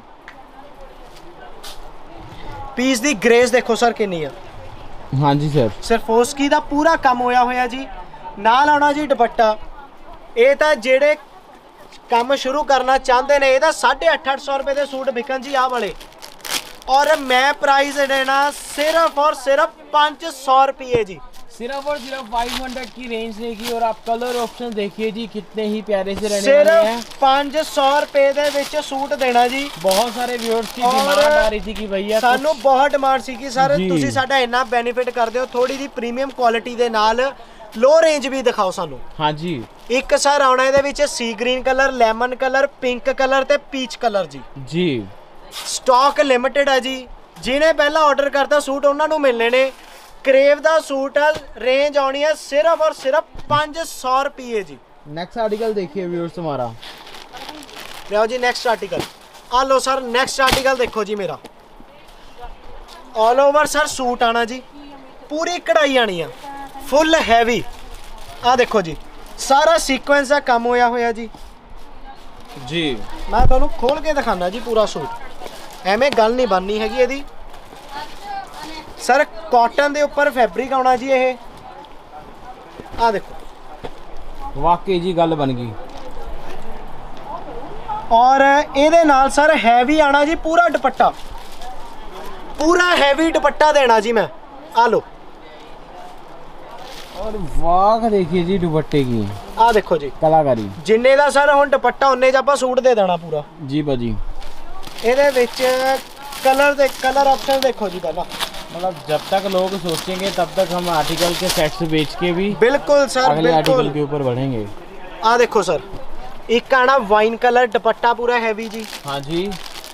पीस दी ग्रेस देखो सर कितनी है। हाँ जी सर। सिर्फ उसकी दा पूरा काम होया होया जी। नाल आना जी दुपट्टा। ये तो जेड़े काम शुरू करना चाहते ने, ये 850 रुपए के सूट बिकन जी आ वाले। और मैं प्राइस देना सिर्फ और सिर्फ 500 रुपये जी। सिर्फ और सिर्फ 500 की रेंज देगी। और आप कलर ऑप्शन देखिए जी, कितने ही प्यारे से रहने वाले हैं। सिर्फ 500 रुपए दे विच सूट देना जी। बहुत सारे व्यूअर्स की डिमांड आ रही थी कि भैया सानू बहुत डिमांड सी कि सर तुसी साडा इन्ना बेनिफिट करदे हो, थोड़ी जी प्रीमियम क्वालिटी दे नाल लो रेंज भी दिखाओ सानू। हाँ जी। एक सर आउणा इहदे विच sea green colour, lemon colour, pink colour ते पीच कलर जी। जी स्टॉक लिमिटेड है जी। जिन्हें पहला ऑर्डर करता सूट उन्होंने मिलने ने। क्रेव दा सूट रेंज आनी है सिर्फ और सिर्फ 500 रुपये जी। नेक्स्ट आर्टिकल देखिए व्यूअर्स हमारा। लियाओ जी नेक्स्ट आर्टिकल। आ लो सर नेक्स्ट आर्टिकल देखो जी मेरा। ऑल ओवर सर सूट आना जी, पूरी कढ़ाई आनी है, फुल हैवी। आ देखो जी सारा सीक्वेंस का काम होया होया जी। जी मैं तुहानू खोल के दिखाना जी पूरा सूट, एवें गल नहीं बननी हैगी ਇਹਦੀ। सर कॉटन के उपर फैब्रिक आना जी। ये आ देखो वाकई जी गल बन गई। और ये नाल सर हैवी आना जी पूरा दुपट्टा, पूरा हैवी दुपट्टा देना जी मैं। आ लो और वाह देखिए जी दुपट्टे की। आ देखो जी कलाकारी। जिन्ने दा सर हुण दुपट्टा उन्ने च आपां सूट दे देना पूरा जी भाजी। ਇਹਦੇ ਵਿੱਚ कलर ऑप्शन देखो जी पहला। मतलब जब तक लोग सोचेंगे तब तक हम आर्टिकल के सेट्स बेच के भी बिल्कुल सर अगले आर्टिकल के ऊपर बढ़ेंगे। आ देखो सर एक आना वाइन कलर दुपट्टा पूरा हैवी जी। हाँ जी।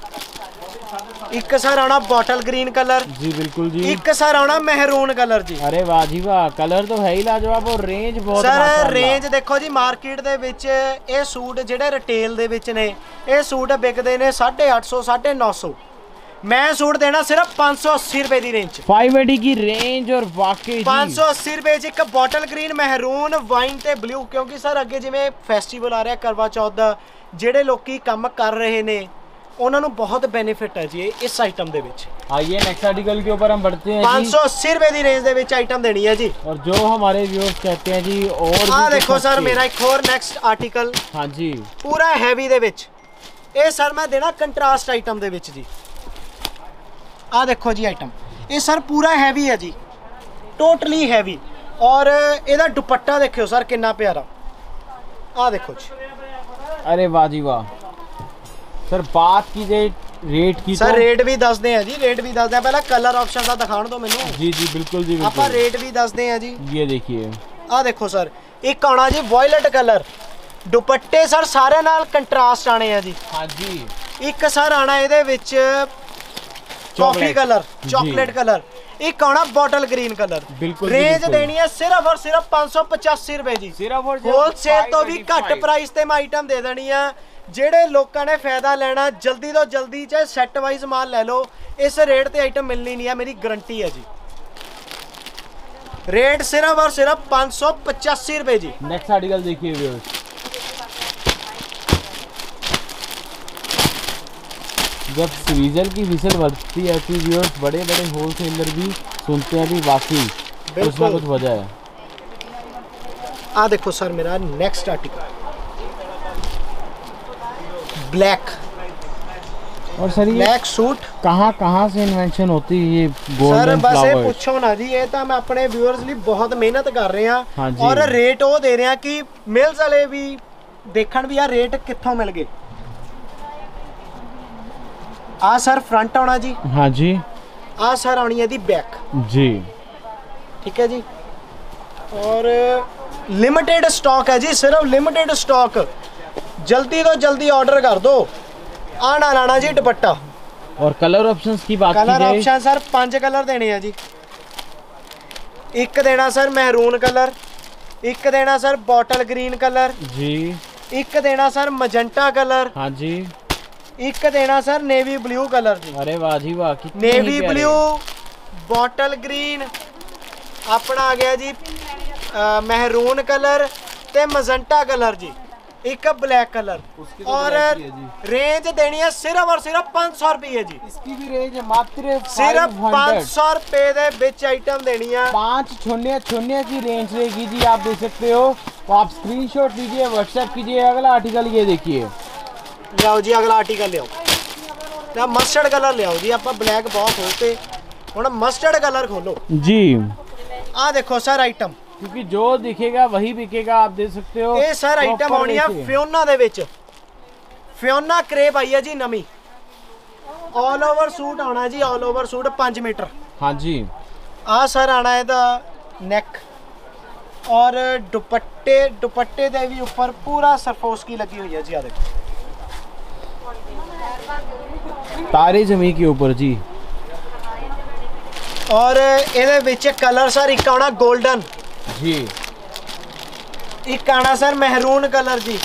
एक सर आना बॉटल ग्रीन कलर जी बिल्कुल जी। एक सर आना मेहरून कलर जी। अरे वाह जी वाह, कलर तो है ही लाजवाब। और रेंज बहुत सर रेंज देखो जी मार्केट दे विच ये सूट जेडे रिटेल दे विच ने ये सूट बिकदे ने 850 950। मैं सूट देना सिर्फ 580 रुपए की रेंज। 580 की रेंज। और वाकई 580 रुपए एक बॉटल ग्रीन मैरून वाइन ते ब्लू, क्योंकि सर अगे जिवें फेस्टिवल आ रहा करवा चौथ दा, जेडे लोकी काम कर रहे ने उन्होंने बहुत बेनिफिट है जी इस आइटम दे विच। आइए नेक्स्ट आर्टिकल के ऊपर हम बढ़ते हैं। 580 रुपए की रेंज दे विच आइटम देनी है जी। और जो हमारे व्यूअर्स कहते हैं जी और आ देखो सर मेरा एक और नेक्स्ट आर्टिकल। हाँ जी। पूरा हैवी दे विच ये सर मैं देना कंट्रास्ट आइटम दे विच जी। आ देखो जी आइटम ये सर पूरा हैवी है जी, टोटली हैवी। और ਇਹਦਾ दुपट्टा देखियो सर कितना प्यारा। आ देखो जी। अरे वाह जी वाह। सर बात की जाए रेट की, सर रेट भी दसते हैं जी, रेट भी दसते हैं। पहला कलर ऑप्शन का दिखाने दो मैनू। जी जी बिल्कुल जी आप बिल्कुल। रेट भी दसते हैं जी। ये देखिए आ देखो सर, एक आना जी वॉयलेट कलर, दुपट्टे सर सारे नाल कंट्रास्ट आने हैं जी। हाँ जी। एक सर आना ਇਹਦੇ ਵਿੱਚ कॉफी कलर, चॉकलेट कलर, एक आना बॉटल ग्रीन कलर। बिल्कुल रेंज देनी है सिर्फ और सिर्फ 585 रुपए जी। सिर्फ और होलसेल तो भी घट प्राइस ਤੇ ਮੈਂ ਆਈਟਮ ਦੇ ਦੇਣੀ ਆ। ਜਿਹੜੇ ਲੋਕਾਂ ਨੇ ਫਾਇਦਾ ਲੈਣਾ ਜਲਦੀ ਤੋਂ ਜਲਦੀ ਚਾਹੇ ਸੈੱਟ ਵਾਈਜ਼ ਮਾਲ ਲੈ ਲਓ, ਇਸ ਰੇਟ ਤੇ ਆਈਟਮ ਮਿਲਣੀ ਨਹੀਂ ਹੈ, ਮੇਰੀ ਗਾਰੰਟੀ ਹੈ जी। रेट सिर्फ और सिर्फ 585 रुपए जी। नेक्स्ट आर्टिकल देखिए व्यूअर्स, जब सीजन की विसल बढ़ती है तो व्यूअर्स बड़े बड़े होलसेलर भी सुनते हैं भी वाकई उसमें कुछ वजह है। आ देखो सर मेरा नेक्स्ट आर्टिकल ब्लैक, और सर ये ब्लैक सूट कहाँ से इन्वेंशन होती है ये सर गोल्डन बस ये फ्लावर्स? पूछो ना जी, ये तो मैं अपने व्यूअर्स लिए बहुत मेहनत कर रहे हाँ हैं जी। और रेट वो दे रहे हैं कि मिल्स वाले भी देखन भी यार रेट कित्थों मिल गए। आ सर फ्रंट आना जी, हाँ जी आ सर आनी है दी बैक जी। ठीक है जी। और लिमिटेड स्टॉक है जी, सिर्फ लिमिटेड स्टॉक, जल्दी तो जल्दी ऑर्डर कर दो। आना लाना जी दुपट्टा। और कलर ऑप्शंस की बात की कलर जाए, ऑप्शन सर 5 कलर देने हैं जी। एक देना सर मैरून कलर, एक देना सर बॉटल ग्रीन कलर जी, एक देना सर मजेंटा कलर, हाँ जी। एक देना सर नेवी ब्लू कलर जी। अरे वाह जी वाह, कितने ही नेवी प्यारे। ब्लू, बॉटल ग्रीन, अपना आ गया जी महरून कलर ते मजेंटा कलर जी, एक ब्लैक कलर। तो और ब्लैक ही है जी। रेंज देनी है सिर्फ और सिर्फ 500 रुपये जी। इसकी भी रेंज है मात्र सिर्फ 500। 500 रुपये दे बिच आइटम देनी है। 5 छोने की रेंज रहेगी जी, आप देख सकते हो। तो आप स्क्रीनशॉट लीजिए, व्हाट्सएप कीजिए। अगला आर्टिकल ये देखिए, लियाओ जी अगला आर्टिकल लियाओ। मस्टर्ड कलर लियाओ जी, आप ब्लैक बहुत खोलते हुण मस्टर्ड कलर खोलो जी। आ देखो सर आइटम, क्योंकि जो दिखेगा वही बिकेगा, आप देख सकते हो। ये सर आइटम आनी है फियोना दे विच। फियोना क्रेप आई है जी नवी, ऑल ओवर सूट आना जी, ऑल ओवर सूट 5 मीटर। हाँ जी। आ सर आना है दा नेक, और दुपट्टे दे भी ऊपर पूरा सरफोस की लगी हुई है जी। आ देखो तारे जमी के ऊपर जी। और ਇਹਦੇ ਵਿੱਚ कलर सर एक आना गोल्डन जी, एक आना सर महरून कलर जी,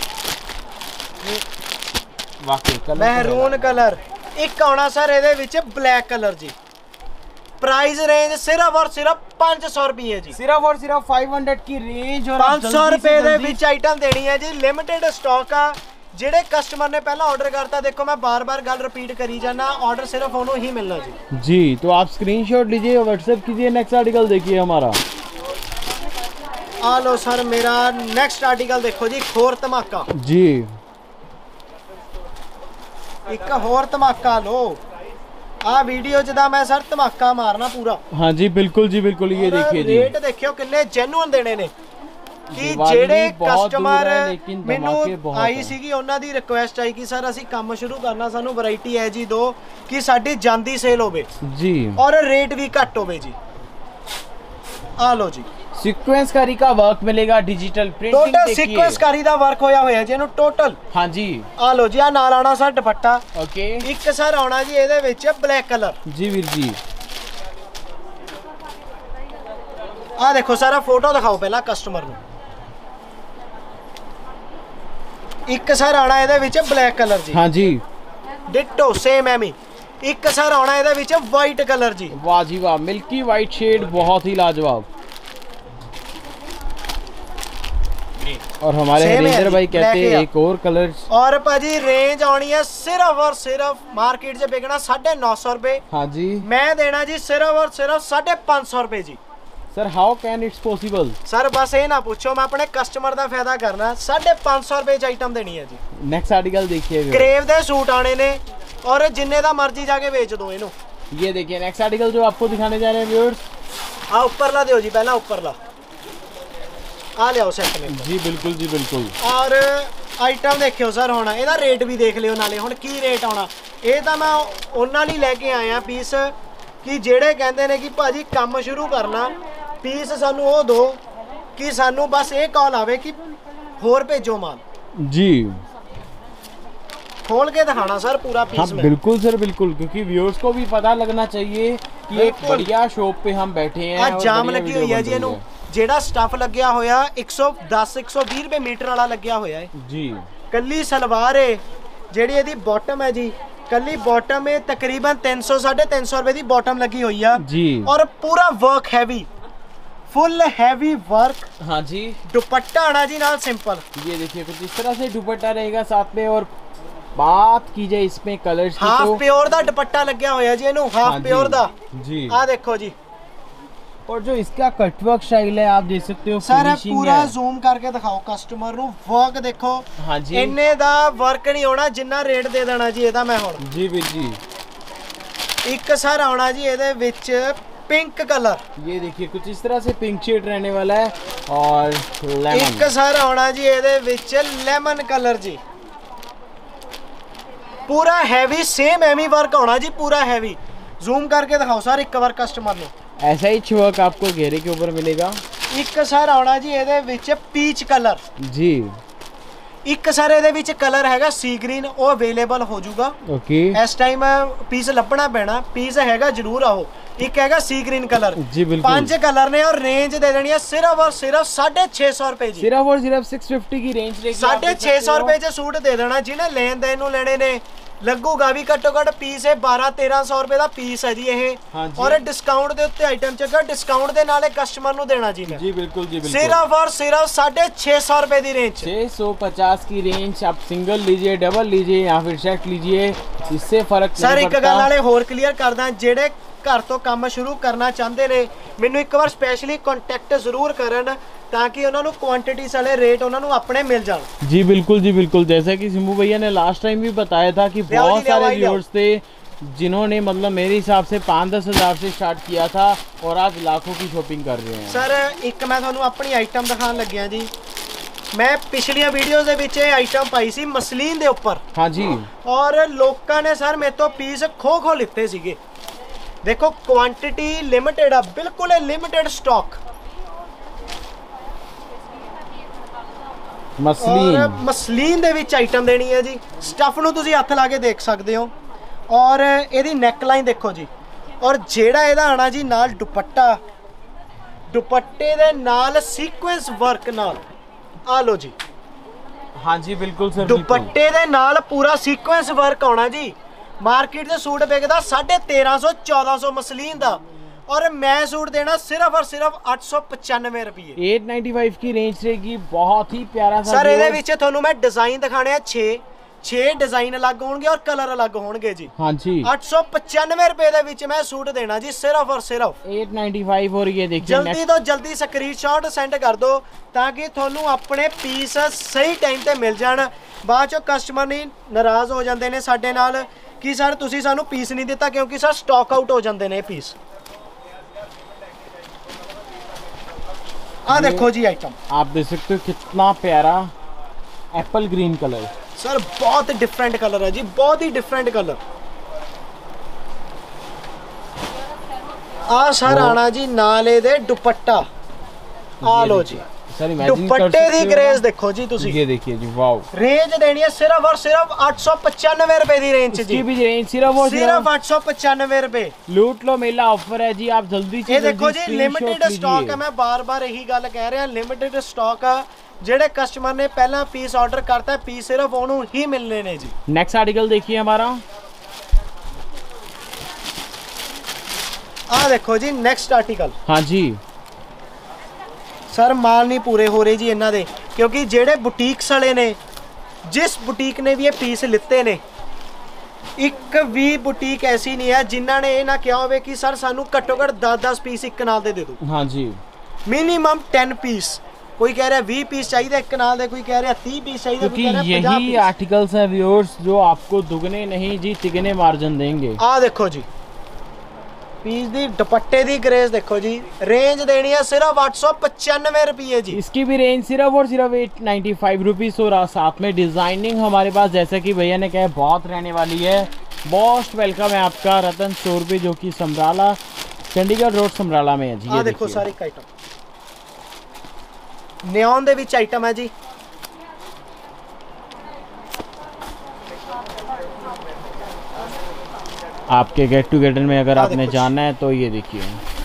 वाकई कलर महरून कलर, एक आना सर ਇਹਦੇ ਵਿੱਚ ब्लैक कलर जी। प्राइस रेंज सिर्फ और सिर्फ 500 रुपये जी। सिर्फ और सिर्फ 500 की रेंज, और 500 रुपये ਦੇ ਵਿੱਚ ਆਈਟਮ ਦੇਣੀ ਹੈ ਜੀ। ਲਿਮਿਟਡ ਸਟਾਕ ਆ। ਜਿਹੜੇ ਕਸਟਮਰ ਨੇ ਪਹਿਲਾਂ ਆਰਡਰ ਕਰਤਾ, ਦੇਖੋ मैं बार-बार ਗੱਲ ਰਿਪੀਟ ਕਰੀ ਜਾਣਾ, ਆਰਡਰ सिर्फ ਉਹਨੂੰ ही मिलना जी। जी, तो आप स्क्रीनशॉट लीजिए, व्हाट्सएप कीजिए। नेक्स्ट आर्टिकल देखिए हमारा। आ लो सर मेरा नेक्स्ट आर्टिकल देखो जी, खोर धमाका जी। एक होर धमाका लो। आ वीडियो जदा मैं सर धमाका मारना पूरा। हाँ जी बिल्कुल जी बिल्कुल। ये देखिए जी, रेट देखियो किन्ने जेन्युइन देने ने कि दिवाली ਜਿਹੜੇ बहुत ਕਸਟਮਰ दूर है, लेकिन ਮੈਨੂੰ धमाके बहुत ਆਈ है। ਸੀਗੀ, ਉਹਨਾਂ ਦੀ ਰਿਕੁਐਸਟ ਆਈ ਕਿ ਸਰ ਅਸੀਂ ਕੰਮ ਸ਼ੁਰੂ ਕਰਨਾ, ਸਾਨੂੰ ਵੈਰਾਈਟੀ ਹੈ ਜੀ ਦੋ ਕਿ ਸਾਡੀ ਜਾਂਦੀ ਸੇਲ ਹੋਵੇ जी। ਔਰ ਰੇਟ ਵੀ ਘੱਟ ਹੋਵੇ ਜੀ। ਆ ਲੋ ਜੀ, सीक्वेंस कारी का वर्क मिलेगा, डिजिटल प्रिंटिंग ਟੋਟਲ देखिए। ਸੀਕੁਐਂਸ ਕਾਰੀ ਦਾ ਵਰਕ ਹੋਇਆ ਹੋਇਆ ਜੀ ਇਹਨੂੰ ਟੋਟਲ। हाँ जी ਆ ਲੋ ਜੀ, ਆ ਨਾਲ ਆਣਾ ਸਰ ਦੁਪੱਟਾ। ओके ਇੱਕ ਸਰ ਆਉਣਾ ਜੀ ਇਹਦੇ ਵਿੱਚ ਬਲੈਕ ਕਲਰ। जी वीर जी। ਆ ਦੇਖੋ ਸਾਰਾ ਫੋਟੋ ਦਿਖਾਓ ਪਹਿਲਾਂ ਕਸਟਮਰ ਨੂੰ। ਇੱਕ ਸਰ ਆਣਾ ਇਹਦੇ ਵਿੱਚ ਬਲੈਕ ਕਲਰ ਜੀ। हाँ जी, ਡਿਟੋ ਸੇਮ ਐਮੀ। ਇੱਕ ਸਰ ਆਉਣਾ ਇਹਦੇ ਵਿੱਚ ਵਾਈਟ ਕਲਰ ਜੀ। वाह जी वाह, मिल्की वाइट शेड, बहुत ही लाजवाब। और हमारे Same है हरिंदर जी, भाई कहते black हैं है। एक और कलर। और भाजी रेंज आनी है सिर्फ और सिर्फ मार्केट से बिकना 950 रुपए, हाँ जी मैं देना जी सिर्फ और सिर्फ 550 रुपए जी। Sir, how can it's possible? Sir बस ये ना पूछो, मैं अपने कस्टमर का फायदा करना। 550 रुपए च आइटम देनी है जी। नेक्स्ट आर्टिकल देखिए। क्रेव दे सूट आने ने और जिन्ने दा मर्जी जाके बेच दो इनू। ये देखिए नेक्स्ट आर्टिकल जो आपको दिखाने जा रहे हैं व्यूअर्स। आ ऊपरला दो जी, पहला ऊपरला आ लियाओ सेट में। जी बिल्कुल जी बिल्कुल। और ਆਈਟਮ ਦੇਖਿਓ ਸਰ ਹੁਣ ਇਹਦਾ ਰੇਟ ਵੀ ਦੇਖ ਲਿਓ ਨਾਲੇ ਹੁਣ ਕੀ ਰੇਟ ਆਉਣਾ। ਇਹ ਤਾਂ ਮੈਂ ਉਹਨਾਂ ਲਈ ਲੈ ਕੇ ਆਇਆ ਪੀਸ ਕਿ ਜਿਹੜੇ ਕਹਿੰਦੇ ਨੇ ਕਿ ਭਾਜੀ ਕੰਮ ਸ਼ੁਰੂ ਕਰਨਾ ਪੀਸ ਸਾਨੂੰ ਉਹ ਦਿਓ कि सानू बस ये कॉल आवे कि होर भेजो माल जी। खोल के दिखाना सर पूरा पीस। हाँ, बिल्कुल सर बिल्कुल, क्योंकि व्यूअर्स को भी पता लगना चाहिए कि एक बढ़िया शॉप पे हम बैठे हैं। आज जाम लगी हुई है जी इनू जेड़ा स्टफ लग्या होया 110 120 रुपए मीटर वाला लग्या होया है जी। कल्ली सलवार है जेड़ी इहदी बॉटम है जी, कल्ली बॉटम है तकरीबन 300 350 रुपए दी बॉटम लगी हुई है जी। और पूरा work heavy, full heavy work. हाँ जी। दुपट्टा आना जी नाल सिंपल, ये देखिए कुछ इस तरह से दुपट्टा रहेगा साथ में। और बात की जाए इसमें कलर्स की तो प्योर दा दुपट्टा लग्या होया जी इनू, हाफ प्योर दा जी। आ देखो जी, और जो इसका कटवर्क स्टाइल है आप देख सकते हो सर, पूरा जूम करके दिखाओ कस्टमर नु। वर्क देखो हाँ जी, इन्ने दा वर्क नहीं होना जिन्ना रेट दे देना जी एदा मैं हुण जी। बिल जी एक सर आना जी एदे विच पिंक कलर, ये देखिए कुछ इस तरह से पिंक शेड रहने वाला है। और लेमन एक सर आना जी एदे विच लेमन कलर जी, पूरा हैवी सेम एमी वर्क होना जी, पूरा हैवी। जूम करके दिखाओ सर एक बार कस्टमर ने। ऐसा ही वर्क आपको घेरे के ऊपर मिलेगा। एक सर आना जी एदे विच पीच कलर जी। एक सर एदे विच कलर हैगा सी ग्रीन, वो अवेलेबल हो जाऊगा ओके। इस टाइम पीस लभना पैना, पीस हैगा जरूर आओ। एक हैगा सी ग्रीन कलर जी, बिल्कुल 5 कलर ने। और रेंज दे देनी है सिर्फ और सिर्फ 650 रुपए जी, सिर्फ और सिर्फ 650 की रेंज रहेगी। 650 रुपए च सूट दे देना जिन्हें लेन देन नू लेने ने। लगूगा भी घट्टो घट पीस है 1200-1300 रुपए का पीस है जी ये। हाँ जी। और डिस्काउंट दे उत्ते आइटम चगा डिस्काउंट दे नाले कस्टमर नु देना जी जी बिल्कुल जी बिल्कुल। सिर्फ और सिर्फ 650 रुपए की रेंज, 650 की रेंज। आप सिंगल लीजिए, डबल लीजिए या फिर सेट लीजिए, इससे फर्क सर एक गल नाले होर क्लियर करदा, जेड़े घर तो काम शुरू करना चाहते ने मैनू एक बार स्पेशली कॉन्टैक्ट जरूर करन ताकि उन्होंने क्वांटिटी वाले रेट उन्होंने अपने मिल जान जी। बिल्कुल जी बिल्कुल, जैसा कि सिम्बू भैया ने लास्ट टाइम भी बताया था कि बहुत सारे व्यूअर्स थे जिन्होंने मतलब मेरे हिसाब से 5-10 हज़ार से स्टार्ट किया था और आज लाखों की शॉपिंग कर रहे हैं। सर एक मैं थोनू अपनी आइटम दिखाने लग्या जी। मैं पिछलियां वीडियोस दे विच आइटम पाई सी मसलीन दे ऊपर हाँ जी, और लोकां ने सर मेरे तो पीस खो लिते सीगे। देखो क्वांटिटी लिमिटेड आ, बिल्कुल लिमिटेड स्टॉक। मसलीन दे विच आइटम देनी है जी। स्टफ नू तुसी हथ ला के देख सकते हो। और एदी नेकलाइन देखो जी। और जेड़ा एदा आना जी नाल दुपट्टा, दुपट्टे दे नाल सीक्वेंस वर्क नाल आ लो जी। हाँ जी बिल्कुल सर, दुपट्टे दे नाल पूरा सीक्वेंस वर्क आना जी। मार्केट से सूट बिकदा 1350-1400 मसलीन दा, और मैं सूट देना सिर्फ और सिर्फ 895 रुपये, 895 की रेंज रहेगी। बहुत ही प्यारा सा सर। ਇਹਦੇ ਵਿੱਚ ਤੁਹਾਨੂੰ मैं डिजाइन दिखाने हैं 6 डिजाइन अलग होंगे और कलर अलग होंगे जी। हाँ जी 895 रुपए ਦੇ ਵਿੱਚ मैं सूट देना जी सिर्फ और सिर्फ 895। और ये देखिए जल्दी तो जल्दी स्क्रीनशॉट सेंड कर दो ताकि ਤੁਹਾਨੂੰ अपने पीस सही टाइम ਤੇ मिल जान। बाद ਚੋਂ कस्टमर नहीं नाराज हो जाते हैं ਸਾਡੇ ਨਾਲ कि सर ਤੁਸੀਂ ਸਾਨੂੰ पीस नहीं दिता, क्योंकि सर स्टॉक आउट हो जाते हैं पीस। आ देखो जी आइटम आप देख सकते हो कितना प्यारा एप्पल ग्रीन कलर सर, बहुत डिफरेंट कलर है जी, बहुत ही डिफरेंट कलर। आ सर आना जी नाले दे दुपट्टा आ लो जी। दुपट्टे दी ग्रेस देखो जी तुसी, ये देखिए जी वाओ। रेंज देनी है सिर्फ और सिर्फ 895 रुपए दी रेंज जी। भी रेंज सिर्फ और सिर्फ 895 रुपए। लूट लो मेला ऑफर है जी, आप जल्दी से। ये देखो जी लिमिटेड स्टॉक है, मैं बार-बार यही गल कह रहा, लिमिटेड स्टॉक है। जेडे कस्टमर ने पहला पीस ऑर्डर करता है पीस सिर्फ ओनू ही मिलने ने जी। नेक्स्ट आर्टिकल देखिए हमारा। आ देखो जी नेक्स्ट आर्टिकल। हाँ जी सर माल नहीं पूरे हो रहे जी इन्हां दे, क्योंकि जेडे बुटीक्स वाले ने जिस बुटीक ने भी ये पीस लिते ने, एक भी बुटीक ऐसी नहीं है जिन्हों ने यह ना कहा हो कि सर सानू घट्टो घट 10-10 पीस एक नाल दे दो। हाँ जी मिनिमम 10 पीस। कोई कह रहा है 20 पीस चाहिए एक नाल दे, कोई कह रहा है 30 पीस चाहिए, क्योंकि यही आर्टिकल्स हैं व्यूअर्स जो आपको दुगने नहीं जी तिगने मार्जिन देंगे। आ देखो जी पीस दी दुपट्टे दी ग्रेस देखो जी, रेंज देनी है सिर्फ 895 रुपये जी। इसकी भी रेंज सिर्फ और सिर्फ 895 रुपीज़। और साथ में डिज़ाइनिंग हमारे पास जैसा कि भैया ने कहा बहुत रहने वाली है। मोस्ट वेलकम है आपका रतन स्टोर पे, जो कि समराला, चंडीगढ़ रोड समराला में है जी। ये देखो सारी आइटम नियॉन दे विच आइटम है जी। आपके गेट टुगेदर में अगर आपने जाना है तो ये देखिए।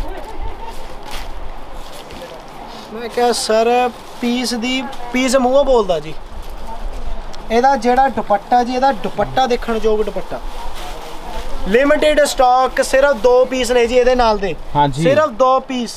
मैं क्या सर पीस मूँह बोलदा जी। ਇਹਦਾ ਜਿਹੜਾ ਦੁਪੱਟਾ ਜੀ, ਇਹਦਾ ਦੁਪੱਟਾ ਦੇਖਣ ਯੋਗ ਦੁਪੱਟਾ। ਲਿਮਿਟਿਡ ਸਟਾਕ, ਸਿਰਫ 2 ਪੀਸ ਨੇ ਜੀ ਇਹਦੇ ਨਾਲ ਦੇ। ਹਾਂਜੀ ਸਿਰਫ 2 ਪੀਸ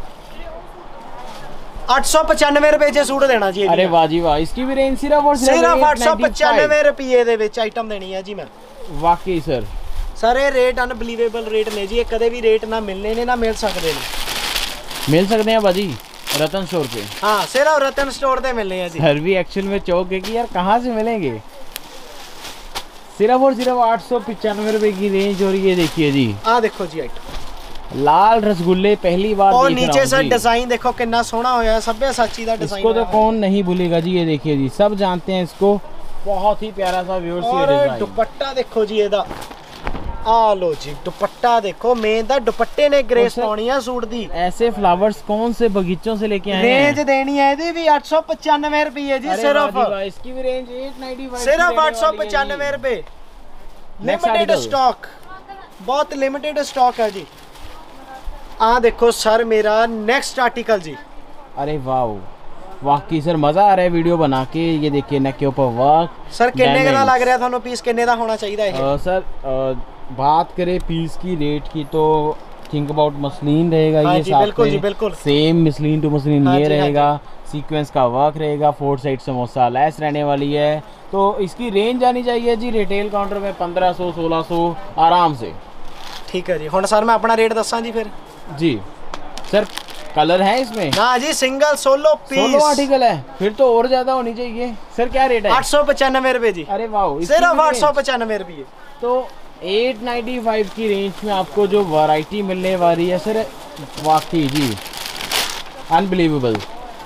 895 रुपए च सूट देना जी। अरे वाह जी वाह, इसकी भी रेंज सिर्फ और सिर्फ 895 रुपये ਦੇ ਵਿੱਚ ਆਈਟਮ ਦੇਣੀ ਹੈ ਜੀ ਮੈਂ। वाकई सर ਸਾਰੇ ਰੇਟ ਅਨਬਲੀਵੇਬਲ ਰੇਟ ਨੇ ਜੀ, ਇਹ ਕਦੇ ਵੀ ਰੇਟ ਨਾ ਮਿਲਨੇ ਨੇ ਨਾ ਮਿਲ ਸਕਦੇ ਨੇ। मिल सकते हैं बाजी रतन स्टोर पे। हाँ सिर्फ रतन स्टोर पे मिलने हैं जी। सर भी एक्चुअल में चौक है कि यार कहाँ से मिलेंगे। सिर्फ और सिर्फ 895 रुपए की रेंज। और ये देखिए जी, देखो जी आइटम लाल रसगुल्ले पहली बार और देख नीचे रहा सर डिजाइन देखो कितना सोना होया है, सब्यसाची दा डिजाइन। इसको तो कौन नहीं भूलेगा जी। ये देखिए जी, सब जानते हैं इसको। बहुत ही प्यारा सा व्यूअर्स ये डिजाइन। दुपट्टा देखो जी ਇਹਦਾ लो जी दुपट्टा देखो, मेन दा दुपट्टे ने ग्रेस पानी है सूट दी। ऐसे फ्लावर्स कौन से बगीचों से लेके आए हैं। रेंज देनी है ਇਹਦੀ भी 895 रुपए जी सिर्फ। इसकी भी रेंज 895 सिर्फ 895 रुपए। लिमिटेड स्टॉक, बहुत लिमिटेड स्टॉक है जी। देखो सर मेरा नेक्स्ट आर्टिकल जी। अरे वाह वाकई सर मजा आ रहा है वीडियो बना के। ये देखिए नेक के ऊपर वर्क। सर किन्ने का लग रहा है थानू पीस, किन्ने दा होना चाहिए है? सर बात करें पीस की रेट की तो थिंक अबाउट मसलिन रहेगा। ये जी, बिल्कुल जी बिल्कुल सेम मसलिन टू मसलिन ये रहेगा। सीक्वेंस का वर्क रहेगा, 4 साइड समोसा लेस रहने वाली है। तो इसकी रेंज आनी चाहिए जी रिटेल काउंटर में 1500 1600 आराम से। ठीक है जी। हुण सर मैं अपना रेट दसा जी फिर जी। सर कलर है इसमें ना जी, single solo piece, solo article है, फिर तो और ज्यादा होनी चाहिए। सर क्या रेट है? 895 रुपए जी। अरे वाह, सिर्फ 895 रुपए। तो 895 की रेंज में आपको जो वैरायटी मिलने वाली है सर, वाकई जी अनबिलीवेबल।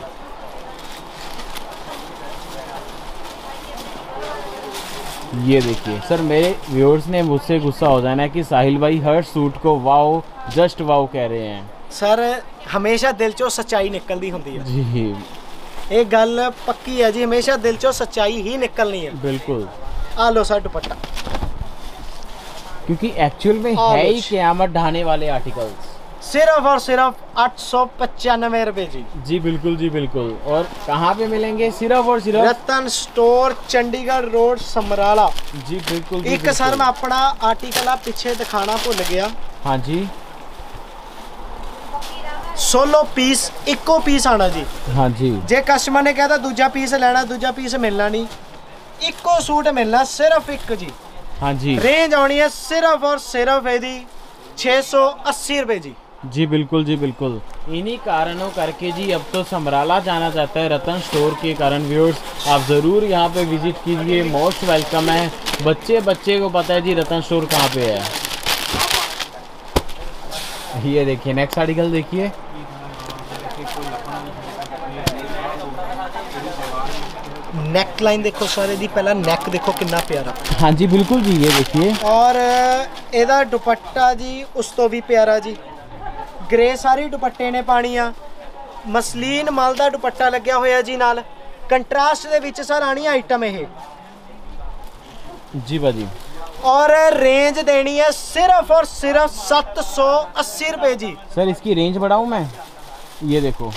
ये देखिए सर, मेरे व्यूअर्स ने मुझसे गुस्सा हो जाना है कि साहिल भाई हर सूट को वाओ जस्ट वाओ कह रहे हैं। सर हमेशा दिल चो सच्चाई निकलती होती है जी, एक गल पक्की है जी, हमेशा दिल चो सच्चाई ही निकलनी है। बिल्कुल। लो सर दुपट्टा, क्योंकि एक्चुअल में है ही क़यामत ढाने वाले आर्टिकल्स। सिर्फ और सिर्फ 895 रुपए जी। जी बिल्कुल जी बिल्कुल। और कहाँ पे मिलेंगे? सिर्फ और सिर्फ रतन स्टोर, चंडीगढ़ रोड, समराला जी। बिल्कुल जी, एक सर मैं अपना आर्टिकल पीछे दिखाना भूल गया। हाँ जी, सोलो पीस इको पीस आना जी। हाँ जी। जे कस्टमर ने कहता दूजा पीस लेना, दूजा पीस मिलना नहीं, इको सूट मिलना सिर्फ एक जी। हाँ जी। रेंज आनी है सिर्फ और सिर्फ यदि 680 रुपए जी। जी बिल्कुल जी बिल्कुल। इन्हीं कारणों करके जी अब तो समराला जाना चाहता है रतन स्टोर के कारण। व्यूअर्स आप ज़रूर यहाँ पे विजिट कीजिए, मोस्ट वेलकम है। बच्चे को पता है जी रतन स्टोर कहाँ पे है। ये देखिए नेक्स्ट आर्टिकल देखिए। नेक लाइन देखो सारे दी, पहला नेक देखो कितना प्यारा। हाँ जी बिल्कुल जी, ये देखिए। और ਇਹਦਾ दुपट्टा जी उस तो भी प्यारा जी। ग्रे सारी दुपट्टे ने पानी आ, मसलीन मल दा दुपट्टा लग्या होया जी नाल। कंट्रास्ट दे विच सर आनी आइटम ये जी बाजी। और रेंज देनी है सिर्फ और सिर्फ 780 रुपए जी। सर इसकी रेंज बढ़ाऊँ मैं? ये देखो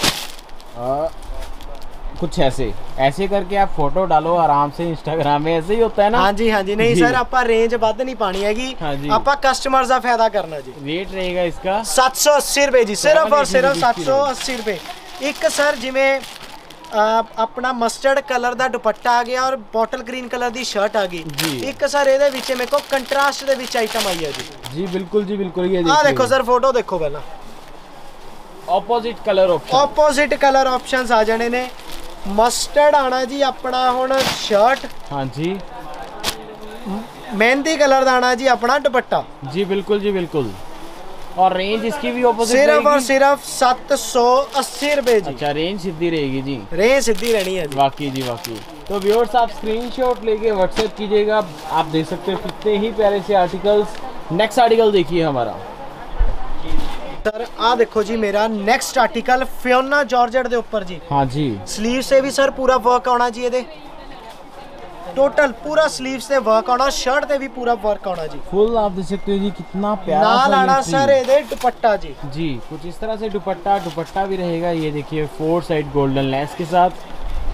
कुछ ऐसे करके आप फोटो डालो आराम से इंस्टाग्राम में, ऐसे ही होता है ना। हाँ जी हाँ जी। नहीं सर आप रेंज बद नहीं पानी हैगी, आप कस्टमर का फायदा करना जी। रेट रहेगा इसका 780 रुपए जी। सिर्फ और सिर्फ 780 रुपए। एक सर जिमें अपना मस्टर्ड कलर का दुपट्टा आ गया और बॉटल ग्रीन कलर की शर्ट आ गई। एक सर ये मेरे को कंट्रास्ट दे विच आइटम आई है जी। जी बिल्कुल जी बिल्कुल। ये देखो सर फोटो देखो पहला, opposite colour option, opposite colour options आ जाने ने। मस्टर्ड आना जी अपना हुण शर्ट। हाँ जी। मेहंदी कलर का आना जी अपना दुपट्टा। जी बिल्कुल जी बिल्कुल। और रेंज इसकी भी ऑपोजिट सिर्फ और सिर्फ 780 रुपए जी। अच्छा, रेंज सीधी रहेगी जी, रेंज सीधी रहनी है जी। वाकई जी वाकई। तो व्यूअर्स आप स्क्रीनशॉट लेके व्हाट्सएप कीजिएगा। आप देख सकते हो कितने ही प्यारे से आर्टिकल्स। नेक्स्ट आर्टिकल देखिए हमारा। सर आ देखो जी मेरा नेक्स्ट आर्टिकल फियोना जॉर्जेट दे ऊपर जी। हाँ जी, स्लीव से भी सर पूरा वर्क आना जी, ये टोटल पूरा स्लीव से वर्क आना, शर्ट से भी पूरा वर्क आना जी। फुल आप देख सकते हो जी, कितना प्यारा नाल आना सा सर ये दुपट्टा जी। जी कुछ इस तरह से दुपट्टा भी रहेगा। ये देखिए 4 साइड गोल्डन लेस के साथ।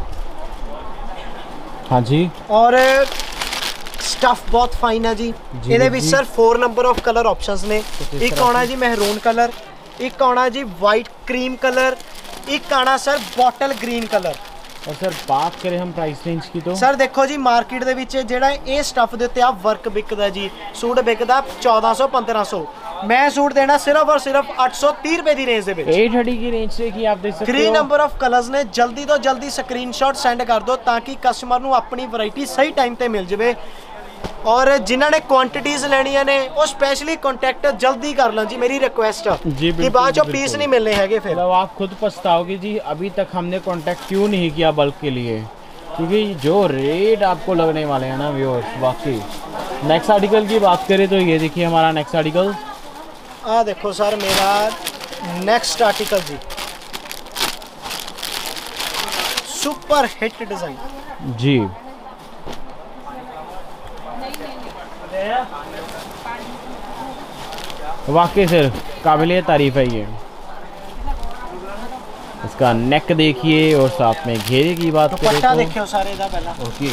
हाँ जी, और स्टफ बहुत फाइन है जी। ਇਹਦੇ ਵਿੱਚ sir 4 number of colour options ਨੇ। ਇੱਕ ਆਉਣਾ ਜੀ ਮਹਿਰੂਨ ਕਲਰ, ਇੱਕ ਆਉਣਾ ਜੀ ਵਾਈਟ ਕਰੀਮ ਕਲਰ, ਇੱਕ ਆਣਾ ਸਰ ਬੋਟਲ ਗ੍ਰੀਨ ਕਲਰ। और सर बात करें हम प्राइस रेंज की तो ਸਰ ਦੇਖੋ ਜੀ ਮਾਰਕੀਟ ਦੇ ਵਿੱਚ ਜਿਹੜਾ ਇਹ ਸਟਫ ਦੇ ਉੱਤੇ ਆ ਵਰਕ ਵਿਕਦਾ ਜੀ, ਸੂਟ ਵਿਕਦਾ 1400 1500, ਮੈਂ ਸੂਟ ਦੇਣਾ ਸਿਰਫ ਔਰ ਸਿਰਫ 830 ਰੁਪਏ ਦੀ ਰੇਂਜ ਦੇ ਵਿੱਚ। 830 की रेंज से कि आप देख सकते हो। 3 ਨੰਬਰ ਆਫ ਕਲਰਸ ਨੇ, ਜਲਦੀ ਤੋਂ ਜਲਦੀ ਸਕਰੀਨਸ਼ਾਟ ਸੈਂਡ ਕਰ ਦਿਓ ਤਾਂ ਕਿ ਕਸਟਮਰ ਨੂੰ ਆਪਣੀ ਵੈਰਾਈਟੀ ਸਹੀ ਟਾਈਮ ਤੇ ਮਿਲ ਜਾਵੇ। और जिन्होंने क्वांटिटीज लेनिया ने वो स्पेशली कॉन्टैक्ट जल्दी कर लो जी, मेरी रिक्वेस्ट जी कि बाद जो पीस नहीं मिलने हैगे फिर। मतलब आप खुद पछताओगे जी, अभी तक हमने कांटेक्ट क्यों नहीं किया बल्क के लिए, क्योंकि जो रेट आपको लगने वाले हैं ना व्यूअर्स, वाकई। नेक्स्ट आर्टिकल की बात करें तो ये देखिए हमारा नेक्स्ट आर्टिकल। आ देखो सर मेरा नेक्स्ट आर्टिकल जी, सुपर हिट डिजाइन जी। वाकई सर काबिलियत तारीफ है ये। इसका नेक देखिए और साथ में घेरे की बात करें दुपट्टा तो देखियो सारे दा पहला। ओके,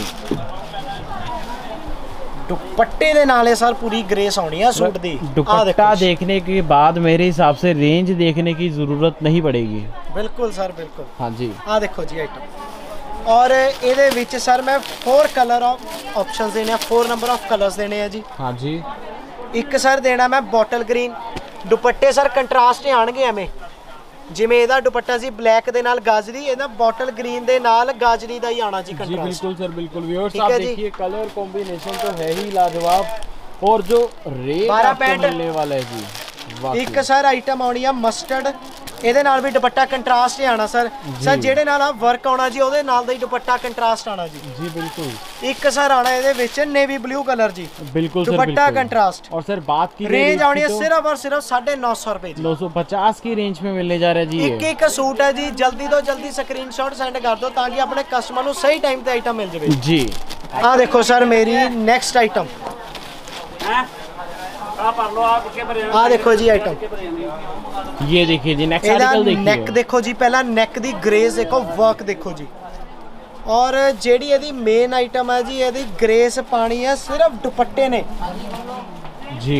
दुपट्टे दे नाले सर पूरी ग्रेस आनी है सूट दी। दुपट्टा देखने के बाद मेरे हिसाब से रेंज देखने की जरूरत नहीं पड़ेगी। बिल्कुल सर बिल्कुल। हाँ जी, आ देखो जी आइटम। और ਇਹਦੇ ਵਿੱਚ ਸਰ ਮੈਂ 4 ਕਲਰ ਆਪਸ਼ਨਸ ਦੇਣੇ ਆ, 4 ਨੰਬਰ ਆਫ ਕਲਰਸ ਦੇਣੇ ਆ ਜੀ। हाँ जी, ਇੱਕ ਸਰ ਦੇਣਾ ਮੈਂ ਬੋਟਲ ਗ੍ਰੀਨ। ਦੁਪੱਟੇ ਸਰ ਕੰਟਰਾਸਟ ਆਣਗੇ ਐਵੇਂ, ਜਿਵੇਂ ਇਹਦਾ ਦੁਪੱਟਾ ਸੀ ਬਲੈਕ ਦੇ ਨਾਲ ਗਾਜਰੀ, ਇਹਦਾ ਬੋਟਲ ਗ੍ਰੀਨ ਦੇ ਨਾਲ ਗਾਜਰੀ ਦਾ ਹੀ ਆਣਾ ਜੀ जी ਕੰਟਰਾਸਟ। बिल्कुल सर बिल्कुल। व्यूअर्स ठीक आप है जी। देखिए कलर कॉम्बिनेशन तो है ही लाजवाब और जो रेट 12 आपको पैंट। मिलने वाला है जी, वाकई। ਇੱਕ ਸਰ ਆਈਟਮ ਆਉਣੀ ਆ ਮਸਟਰਡ, ਇਹਦੇ ਨਾਲ ਵੀ ਦੁਪੱਟਾ ਕੰਟਰਾਸਟ ਆਣਾ ਸਰ। ਸਰ ਜਿਹੜੇ ਨਾਲ ਆ ਵਰਕ ਆਉਣਾ ਜੀ ਉਹਦੇ ਨਾਲ ਦਾ ਹੀ ਦੁਪੱਟਾ ਕੰਟਰਾਸਟ ਆਣਾ ਜੀ। जी बिल्कुल। ਇੱਕ ਸਰ ਆਣਾ ਇਹਦੇ ਵਿੱਚ ਨੇਵੀ ਬਲੂ ਕਲਰ ਜੀ, बिल्कुल सर दुपट्टा बिल्कुल। कंट्रास्ट। और सर बात की रेंज आनी है तो सिर्फ और सिर्फ 950 रुपए जी। 950 की रेंज में मिलने जा रहा है जी ये। ਇੱਕ ਇੱਕ ਸੂਟ ਹੈ ਜੀ, ਜਲਦੀ ਤੋਂ ਜਲਦੀ ਸਕਰੀਨਸ਼ਾਟ ਸੈਂਡ ਕਰ ਦਿਓ ਤਾਂ ਕਿ ਆਪਣੇ ਕਸਟਮਰ ਨੂੰ ਸਹੀ ਟਾਈਮ ਤੇ ਆਈਟਮ ਮਿਲ ਜਾਵੇ जी। ਆ ਦੇਖੋ ਸਰ ਮੇਰੀ ਨੈਕਸਟ ਆਈਟਮ। ਆ ਦੇਖੋ ਜੀ ਆਈਟਮ। ये देखिए जी नेक्स्ट ਇਹਦਾ आर्टिकल ਨੈਕ देखिए। ਦੇਖੋ ਜੀ, ਪਹਿਲਾਂ ਨੈਕ ਦੀ ਗ੍ਰੇਸ ਦੇਖੋ, ਵਰਕ ਦੇਖੋ ਜੀ। ਔਰ ਜਿਹੜੀ ਇਹਦੀ ਮੇਨ ਆਈਟਮ ਹੈ ਜੀ, ਇਹਦੀ ਗ੍ਰੇਸ ਪਾਣੀ ਹੈ ਸਿਰਫ ਦੁਪੱਟੇ ਨੇ। जी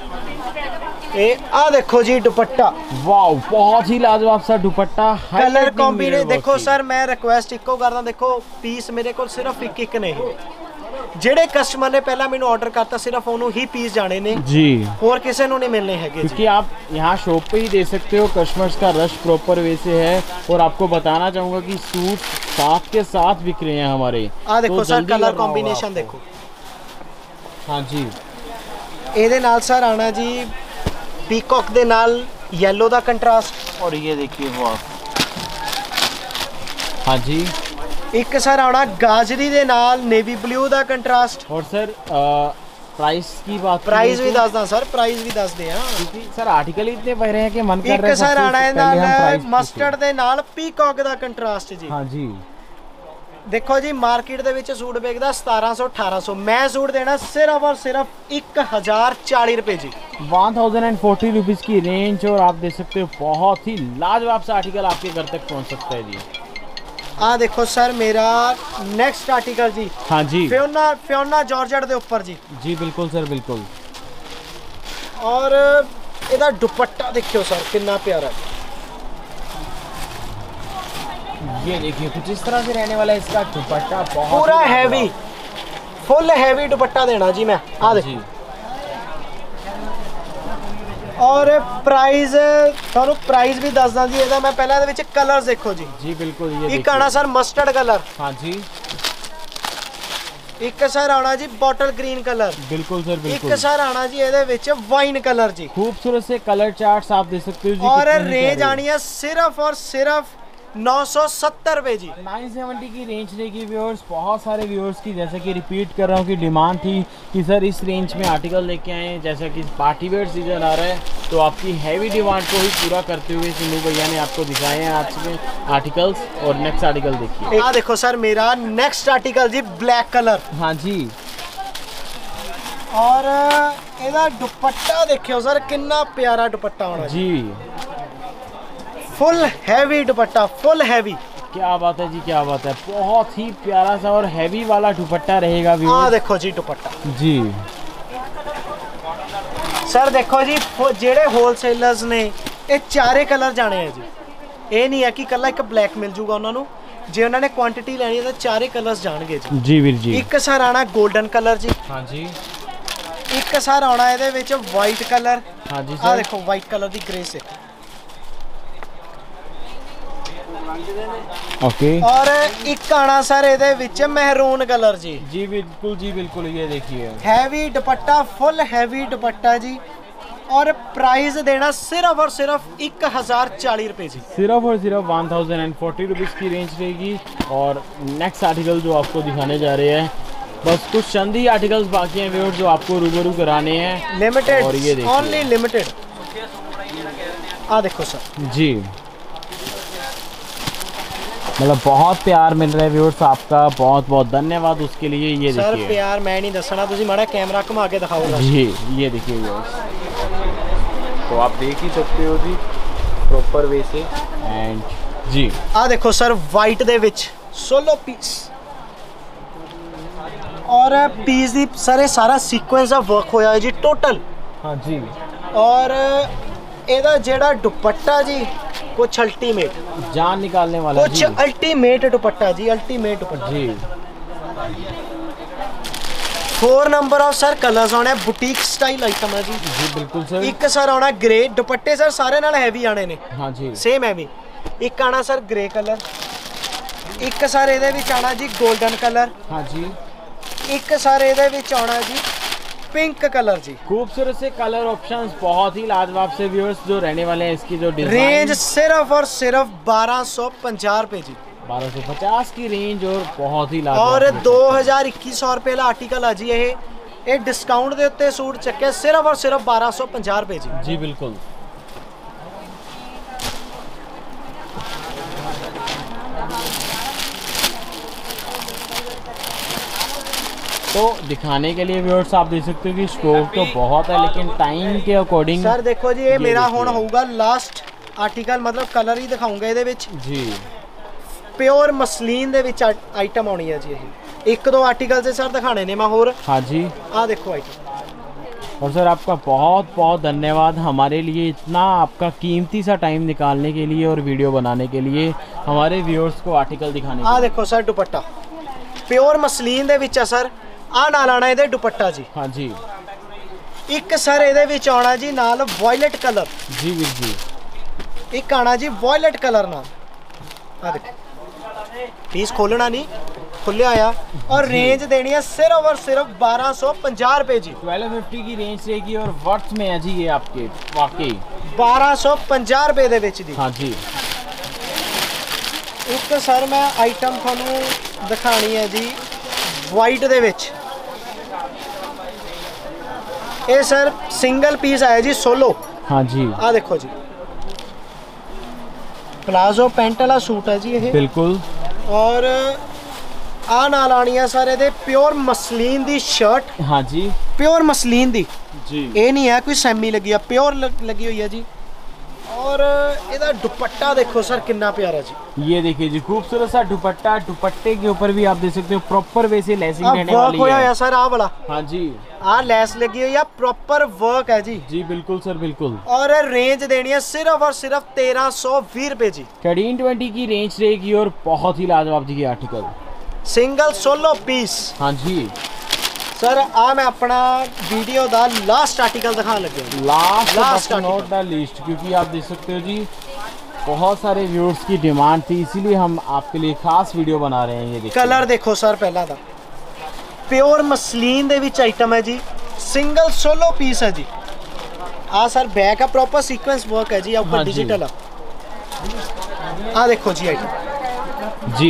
ਇਹ ਆ ਦੇਖੋ ਜੀ ਦੁਪੱਟਾ, वाओ, बहुत ही लाजवाब सा दुपट्टा। ਕਲਰ highlighting ਕੰਬੀਨੇ mirror ਦੇਖੋ work की। ਸਰ ਮੈਂ ਰਿਕੁਐਸਟ ਇੱਕੋ ਕਰਦਾ, ਦੇਖੋ ਪੀਸ ਮੇਰੇ ਕੋਲ ਸਿਰਫ ਇੱਕ ਨੇ। ਜਿਹੜੇ ਕਸਟਮਰ ਨੇ ਪਹਿਲਾਂ ਮੈਨੂੰ ਆਰਡਰ ਕਰਤਾ ਸਿਰਫ ਉਹਨੂੰ ਹੀ ਪੀਸ ਜਾਣੇ ਨੇ, जी, ਹੋਰ ਕਿਸੇ ਨੂੰ ਨਹੀਂ ਮਿਲਨੇ ਹੈਗੇ ਜੀ। क्योंकि आप यहाँ शॉप पे ही दे सकते हो, कस्टमर्स का रश प्रॉपर वे से है। और आपको बताना चाहूँगा कि सूट साथ के साथ बिक रहे हैं हमारे। ਆ ਦੇਖੋ तो ਸਰ जल्दी ਕਲਰ करना होगा ਕੰਬੀਨੇਸ਼ਨ आपको। ਦੇਖੋ। हाँ जी, ਇਹਦੇ ਨਾਲ ਸਰ ਆਣਾ ਜੀ ਪੀਕੌਕ ਦੇ ਨਾਲ ਯੈਲੋ ਦਾ ਕੰਟਰਾਸਟ। और ये देखिए वाह। हाँ जी, ਇੱਕ ਸਰ ਆਣਾ ਗਾਜਰੀ ਦੇ ਨਾਲ ਨੇਵੀ ਬਲੂ ਦਾ ਕੰਟਰਾਸਟ। और सर प्राइस की बात ਪ੍ਰਾਈਸ करें ਵੀ तो- ਦੱਸਦਾ ਸਰ, ਪ੍ਰਾਈਸ ਵੀ ਦੱਸਦੇ ਆ। क्योंकि सर आर्टिकल इतने बह रहे हैं कि मन कर रहा ਇੱਕ है ਸਰ सबसे ਆਣਾ ਇਹ पहले हम ਨਾਲ प्राइस ਮਸਟਰਡ ਦੇ ਨਾਲ ਪੀਕੌਕ ਦਾ ਕੰਟਰਾਸਟ ਜੀ। हाँ जी, ਦੇਖੋ ਜੀ ਮਾਰਕੀਟ ਦੇ ਵਿੱਚ ਸੂਟ ਵੇਚਦਾ 1700 1800, ਮੈਂ ਸੂਟ ਦੇਣਾ ਸਿਰਫ ਔਰ ਸਿਰਫ 1040 ਰੁਪਏ ਜੀ। 1040 रुपीज़ की रेंज। और आप देख सकते हो बहुत ही लाजवाब सा आर्टिकल आपके घर तक पहुंच सकता है जी। ਆ ਦੇਖੋ ਸਰ ਮੇਰਾ ਨੈਕਸਟ ਆਰਟੀਕਲ ਜੀ, हाँ जी, ਫਿਓਨਾ ਜਾਰਜਟ ਦੇ ਉੱਪਰ ਜੀ। जी बिल्कुल सर बिल्कुल। ਔਰ ਇਹਦਾ ਦੁਪੱਟਾ ਦੇਖਿਓ ਸਰ ਕਿੰਨਾ ਪਿਆਰਾ ਹੈ। ये देखिए कुछ इस तरह से रहने वाला है इसका दुपट्टा, बहुत ਪੂਰਾ ही ਹੈਵੀ, लाजवाब। ਫੁੱਲ ਹੈਵੀ ਦੁਪੱਟਾ ਦੇਣਾ ਜੀ ਮੈਂ। ਆ ਦੇਖੋ। जी, ਔਰ ਪ੍ਰਾਈਸ ਤੁਹਾਨੂੰ ਪ੍ਰਾਈਸ ਵੀ ਦੱਸਦਾ ਜੀ ਇਹਦਾ। ਮੈਂ ਪਹਿਲਾਂ ਇਹਦੇ ਵਿੱਚ ਕਲਰਸ ਦੇਖੋ ਜੀ। जी बिल्कुल। ये ਇੱਕ ਆਣਾ देखिए। ਸਰ ਮਸਟਰਡ ਕਲਰ, हाँ जी, ਇੱਕ ਸਰ ਆਣਾ ਜੀ ਬੋਟਲ ਗ੍ਰੀਨ ਕਲਰ, बिल्कुल सर बिल्कुल। ਇੱਕ ਸਰ ਆਣਾ ਜੀ ਇਹਦੇ ਵਿੱਚ ਵਾਈਨ ਕਲਰ ਜੀ। खूबसूरत से कलर चार्ट्स आप देख सकते हो जी। और कितने ही रेंज प्यारे। आनी है सिर्फ और सिर्फ 970 रुपए जी। 970 की रेंज रहेगी व्यूअर्स। बहुत सारे व्यूअर्स की जैसा कि रिपीट कर रहा हूँ कि डिमांड थी कि सर इस रेंज में आर्टिकल लेके आए, जैसा कि पार्टी वेयर सीजन आ रहा है तो आपकी हैवी डिमांड को ही पूरा करते हुए सिन्नू भैया ने आपको दिखाए हैं आज में आर्टिकल्स। और नेक्स्ट आर्टिकल देखिए। आ देखो सर मेरा नेक्स्ट आर्टिकल जी ब्लैक कलर। हाँ जी। और ਇਹਦਾ ਦੁਪੱਟਾ ਦੇਖਿਓ ਸਰ ਕਿੰਨਾ ਪਿਆਰਾ ਦੁਪੱਟਾ ਹੋਣਾ जी। फुल हैवी दुपट्टा, फुल हैवी। क्या बात है जी, क्या बात है। बहुत ही प्यारा सा और हैवी वाला दुपट्टा रहेगा आ व्यूअर्स। देखो जी दुपट्टा जी सर देखो जी ਜਿਹੜੇ ਹੋਲਸੇਲਰਸ ਨੇ ਇਹ ਚਾਰੇ ਕਲਰ ਜਾਣੇ ਆ ਜੀ। ਇਹ ਨਹੀਂ ਹੈ ਕਿ ਕੱਲਾ ਇੱਕ ਬਲੈਕ ਮਿਲ ਜੂਗਾ ਉਹਨਾਂ ਨੂੰ, ਜੇ ਉਹਨਾਂ ਨੇ ਕੁਆਂਟੀਟੀ ਲੈਣੀ ਹੈ ਤਾਂ ਚਾਰੇ ਕਲਰਸ ਜਾਣਗੇ ਜੀ। जी वीर जी। ਇੱਕ ਸਰ ਆਣਾ 골ਡਨ ਕਲਰ ਜੀ, हाँ जी। ਇੱਕ ਸਰ ਆਉਣਾ ਇਹਦੇ ਵਿੱਚ ਵਾਈਟ ਕਲਰ। हाँ जी ਆ सर। ਦੇਖੋ ਵਾਈਟ ਕਲਰ ਦੀ ਗ੍ਰੇਸ ਦੇਖੋ। ओके। और ਇੱਕ ਆਣਾ ਸਰ ਇਹਦੇ ਵਿੱਚ ਮਹਿਰੂਨ ਕਲਰ ਜੀ। जी बिल्कुल ये देखिए। हैवी दुपट्टा, फुल हैवी दुपट्टा जी। और प्राइस देना सिर्फ और सिर्फ 1040 रुपए जी। सिर्फ और सिर्फ 1040 रुपीज़ की रेंज रहेगी। और नेक्स्ट आर्टिकल जो आपको दिखाने जा रहे हैं, बस कुछ चंद ही आर्टिकल्स बाकी हैं व्यूअर्स जो आपको रूबरू कराने हैं। लिमिटेड, और ये देखिए। Only limited. आ देखो सर जी, मतलब बहुत प्यार मिल रहा है व्यूअर्स आपका, बहुत बहुत धन्यवाद उसके लिए। ये सर देखिए। प्यार मैं नहीं दसना, तुझी माड़ा कैमरा घुमा के दिखाओगा जी, ये देखिए व्यूअर्स, तो आप देख ही सकते हो जी प्रॉपर वे से। एंड जी आ देखो सर वाइट दे विच सोलो पीस। और पीस दी सर ये सारा सीक्वेंस ऑफ वर्क होया है जी टोटल। हाँ जी। और ਇਹਦਾ ਜਿਹੜਾ ਦੁਪੱਟਾ जी कुछ अल्टीमेट, जान निकालने वाला कुछ जी। अल्टीमेट दुपट्टा जी, अल्टीमेट दुपट्टा जी। 4 नंबर ऑफ सर कलर्स आने, बुटीक स्टाइल आइटम है जी। जी बिल्कुल सर। एक सर आना ग्रे दुपट्टे सर सारे नाल हैवी आने ने। हाँ जी। Same heavy. एक आना सर ग्रे कलर, एक सर ਇਹਦੇ ਵਿੱਚ ਆਣਾ जी गोल्डन कलर, हाँ जी। एक सर ਇਹਦੇ ਵਿੱਚ ਆਣਾ जी पिंक कलर जी। खूबसूरत से कलर ऑप्शंस बहुत ही लाजवाब से व्यूअर्स जो रहने वाले हैं। इसकी जो डिजाइन रेंज सिर्फ और सिर्फ 1250 रुपए जी। 1250 की रेंज और बहुत ही लाजवाब। और 2100 रुपए वाला आर्टिकल है जी। ये डिस्काउंट ਦੇ ਉੱਤੇ सूट ਚੱਕਿਆ सिर्फ और सिर्फ 1250 रुपए जी। जी बिल्कुल। तो दिखाने के लिए व्यूअर्स आप देख सकते हो कि स्टॉक तो बहुत है, लेकिन टाइम के अकॉर्डिंग सर देखो जी ये मेरा देखिए। ਹੁਣ ਹੋਊਗਾ ਲਾਸਟ ਆਰਟੀਕਲ, मतलब ਕਲਰ ਹੀ ਦਿਖਾਉਂਗਾ ਇਹਦੇ ਵਿੱਚ। जी ਪਿਓਰ ਮਸਲੀਨ ਦੇ ਵਿੱਚ ਆਈਟਮ ਆਉਣੀ ਹੈ ਜੀ। ਇਹ ਇੱਕ ਦੋ ਆਰਟੀਕਲ से सर ਦਿਖਾਣੇ ਨੇ मैं ਹੋਰ। हाँ जी। ਆ ਦੇਖੋ ਆਈਟਮ। और सर आपका बहुत बहुत धन्यवाद हमारे लिए इतना आपका कीमती सा टाइम निकालने के लिए और वीडियो बनाने के लिए, हमारे व्यूअर्स को आर्टिकल दिखाने के ਆ लिए। ਦੇਖੋ ਸਰ ਦੁਪੱਟਾ ਪਿਓਰ ਮਸਲੀਨ ਦੇ ਵਿੱਚ ਆ ਸਰ। ਆ ਨਾਲ ਆਣਾ ਇਹਦੇ ਦੁਪੱਟਾ ਜੀ। हाँ जी। ਇੱਕ ਸਰ ਇਹਦੇ ਵਿੱਚ ਆਉਣਾ ਜੀ ਨਾਲ ਵਾਇਲਟ ਕਲਰ। जी वीर जी। ਇੱਕ ਆਣਾ ਜੀ ਵਾਇਲਟ ਕਲਰ ਨਾਲ। ਆ ਦੇਖੋ ਪੀਸ ਖੋਲਣਾ ਨਹੀਂ, खुलिया आया। और रेंज देनी है सिर्फ और सिर्फ 1250 रुपए जी। 1250 की रेंज रहेगी और वर्थ में है जी ये आपके वाकई 1250 रुपए दे विच दी। हाँ जी। एक सर मैं आइटम थानू दिखानी है जी वाइट दे विच। ये सर सिंगल पीस आया जी सोलो। हाँ जी। आ देखो जी प्लाजो पेंट वाला सूट है जी ये बिल्कुल। और आ नाल आनी है सर ये प्योर मसलीन दी शर्ट। हाँ जी। प्योर मसलीन दी जी। ये नहीं है कोई सैमी लगी है, प्योर लगी हुई है जी। और ਇਹਦਾ दुपट्टा देखो सर कितना प्यारा जी। ये देखिए जी खूबसूरत सा दुपट्टा, दुपट्टे के ऊपर भी आप देख सकते हो प्रॉपर वे से लेसिंग रहने वाली वर्क होया है। है सर आ वाला। हाँ जी। आ लेस लगी हुई है, प्रॉपर वर्क है जी। जी बिल्कुल सर बिल्कुल। और रेंज देनी है सिर्फ और सिर्फ 1320 रुपए जी। 1320 की रेंज रहेगी और बहुत ही लाजवाब जी ये आर्टिकल। Single solo piece. हाँ जी। सर आ मैं अपना वीडियो दा लास्ट आर्टिकल दिखाने लगे हूं। लास्ट नॉट द लीस्ट, क्योंकि आप देख सकते हो जी बहुत सारे व्यूअर्स की डिमांड थी, इसीलिए हम आपके लिए खास वीडियो बना रहे हैं। ये देखिए कलर देखो सर पहला था प्योर मसलीन ਦੇ ਵਿੱਚ ਆਈਟਮ ਹੈ ਜੀ ਸਿੰਗਲ ਸੋਲੋ ਪੀਸ ਹੈ ਜੀ ਆ ਸਰ ਬੈਕ ਆ ਪ੍ਰੋਪਰ ਸੀਕੁਐਂਸ ਵਰਕ ਹੈ ਜੀ ਉੱਪਰ ਡਿਜੀਟਲ ਆ ਦੇਖੋ ਜੀ ਆਈਟਮ जी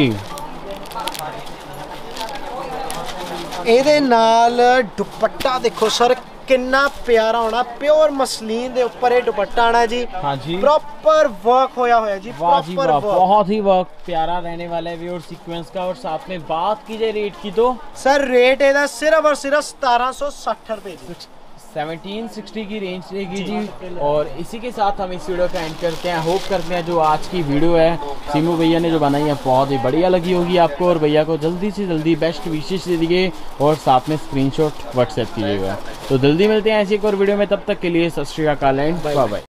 ਇਹਦੇ ਨਾਲ ਦੁਪੱਟਾ ਦੇਖੋ ਸਰ किन्ना प्यारा होना प्योर मसलीन दे ऊपर ये दुपट्टा आना जी हाँ जी प्रॉपर वर्क होया होया जी प्रॉपर वर्क बहुत ही वर्क प्यारा रहने वाला है व्यूअर्स सीक्वेंस का। और साथ में बात की जाए रेट की तो सर रेट ਇਹਦਾ सिर्फ और सिर्फ 1760 रुपए जी 1760 की रेंज रहेगी जी। और इसी के साथ हम इस वीडियो का एंड करते हैं। होप करते हैं जो आज की वीडियो है सीमू भैया ने जो बनाई है बहुत ही बढ़िया लगी होगी आपको। और भैया को जल्दी से जल्दी बेस्ट विशेष दीजिए और साथ में स्क्रीनशॉट व्हाट्सएप कीजिएगा। तो जल्दी मिलते हैं ऐसी एक और वीडियो में, तब तक के लिए सत श्री अकाल एंड बाय बाय।